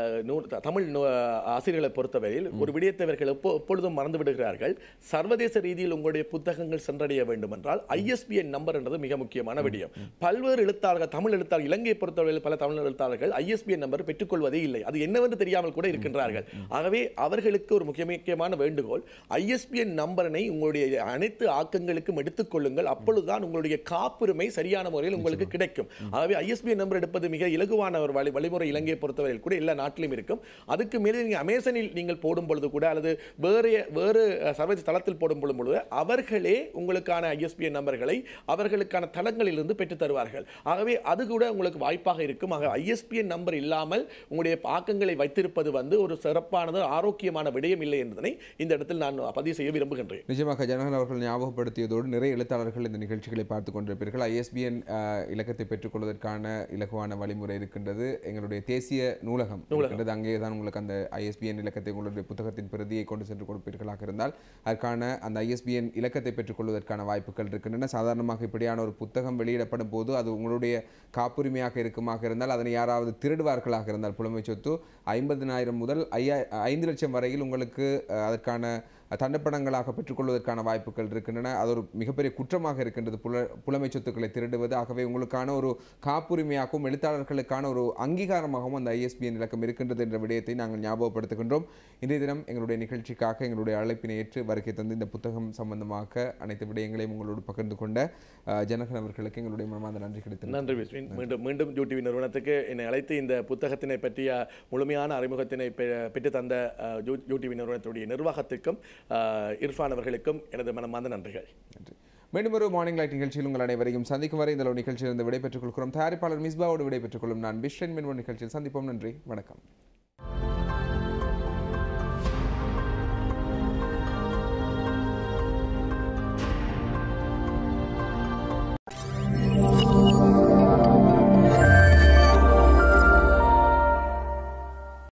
தமிழ் ஆசிரியர்களை பொறுத்தவரையில் ஒரு விடயத்தை அவர்கள் எப்பொழுதும் மறந்து விடுகிறார்கள். சர்வதேச ரீதியில் உங்களுடைய புத்தகங்கள் சென்றடைய வேண்டும் என்றால் ISBN நம்பர் என்றது மிக முக்கியமான விடயம். பல்வேறு எழுத்தாளர்கள், தமிழ் எழுத்தாளர்கள், இலங்கையை பொறுத்தவரையில் பல தமிழ் எழுத்தாளர்கள் ISBN நம்பர் பெற்றுக்கொள்வதே இல்லை. அது என்னவென்று தெரியாமல் கூட இருக்கின்றார்கள். ஆகவே அவர்களுக்கு ஒரு முக்கியமான வேண்டுகோள், ISBN நம்பரினை உங்களுடைய அனைத்து ஆக்கங்களுக்கும் எடுத்துக்கொள்ளுங்கள். அப்பொழுதுதான் உங்களுடைய காப்புரிமை சரியான முறையில் உங்களுக்கு கிடைக்கும். ஆகவே ISBN நம்பர் எடுப்பது மிக இலகுவான ஒரு வழிமுறை. இலங்கையை பொறுத்தவரையில் கூட எல்லா நாட்டிலும் இருக்கும். அதுக்கு மேலே நீங்கள் அமேசானில் நீங்கள் போடும் பொழுது கூட அல்லது வேறு சர்வதேச தளத்தில் போடும் பொழுது அவர்களே உங்களுக்கான ISBN நம்பர்களை அவர்களுக்கான தளங்களிலிருந்து பெற்றுத் தருவார்கள். ஆகவே அது கூட உங்களுக்கு வாய்ப்பாக இருக்கும். ஆக ISBN நம்பர் இல்லாமல் உங்களுடைய ஆக்கங்களை வைத்திருப்பது வந்து ஒரு சிறப்பானது, ஆரோக்கியமான விடயம் இல்லை என்பதனை இந்த இடத்தில் நான் பதிவு செய்ய விரும்புகின்றேன். நிச்சயமாக ஜனகன் அவர்கள் ஞாபகப்படுத்தியதோடு நிறைய எழுத்தாளர்கள் இந்த நிகழ்ச்சிகளை பார்த்துக் கொண்டிருப்பீர்கள். ISBN இலக்கத்தை பெற்றுக்கொள்வதற்கான இலகுவான வழிமுறை இருக்கின்றது. எங்களுடைய தேசிய நூலகம் இருக்கின்றது. அங்கே தான் உங்களுக்கு அந்த ISBN இலக்கத்தை உங்களுடைய புத்தகத்தின் பிரதியை கொண்டு சென்று கொடுப்பீர்களாக இருந்தால் அதற்கான அந்த ISBN இலக்கத்தை பெற்றுக்கொள்வதற்கான வாய்ப்புகள் இருக்கின்றன. சாதாரணமாக இப்படியான ஒரு புத்தகம் வெளியிடப்படும் போது அது உங்களுடைய காப்புரிமையாக இருக்குமாக இருந்தால் அதனை யாராவது திருடுவார்களாக இருந்தால் புலமை சொத்து 50,000 முதல் 5 லட்சம் வரையில் உங்களுக்கு அதற்கான தண்டப்பணங்களாக பெற்றுக்கொள்வதற்கான வாய்ப்புகள் இருக்கின்றன. அது ஒரு மிகப்பெரிய குற்றமாக இருக்கின்றது புலமை சொத்துக்களை திருடுவது. ஆகவே உங்களுக்கான ஒரு காப்புரிமையாகவும் எழுத்தாளர்களுக்கான ஒரு அங்கீகாரமாகவும் அந்த ISBN இலக்கம் இருக்கின்றது என்ற விடயத்தை நாங்கள் ஞாபகப்படுத்துகின்றோம். இன்றைய தினம் எங்களுடைய நிகழ்ச்சிக்காக எங்களுடைய அழைப்பினை ஏற்று வருகை தந்து இந்த புத்தகம் சம்பந்தமாக அனைத்து விடயங்களையும் உங்களோடு பகிர்ந்து கொண்ட ஜனகன் அவர்களுக்கு எங்களுடைய மனமார்ந்த நன்றி கிடைத்தது. நன்றி விஸ்வின். மீண்டும் யூடிவி நிறுவனத்துக்கு என்னை அழைத்து இந்த புத்தகத்தினை பற்றிய முழுமையான அறிமுகத்தினை பெற்று தந்த யூடிவி நிறுவனத்துடைய நிர்வாகத்திற்கும் இர்ஃபான் அவர்களுக்கும் எனது மனமார்ந்த நன்றிகள். நன்றி. மீண்டும் ஒரு மார்னிங் லைட் நிகழ்ச்சியில் உங்கள் அனைவரையும் சந்திக்கும் வரை இந்த நிகழ்ச்சியிலிருந்து விடைபெற்றுக் கொள்கிறோம். தயாரிப்பாளர் மிஸ்பாவோடு விடைபெற்றுக் கொள்ளும் நான் பிஸ்ரன் மின்வன் நிகழ்ச்சியில் சந்திப்போம். நன்றி, வணக்கம்.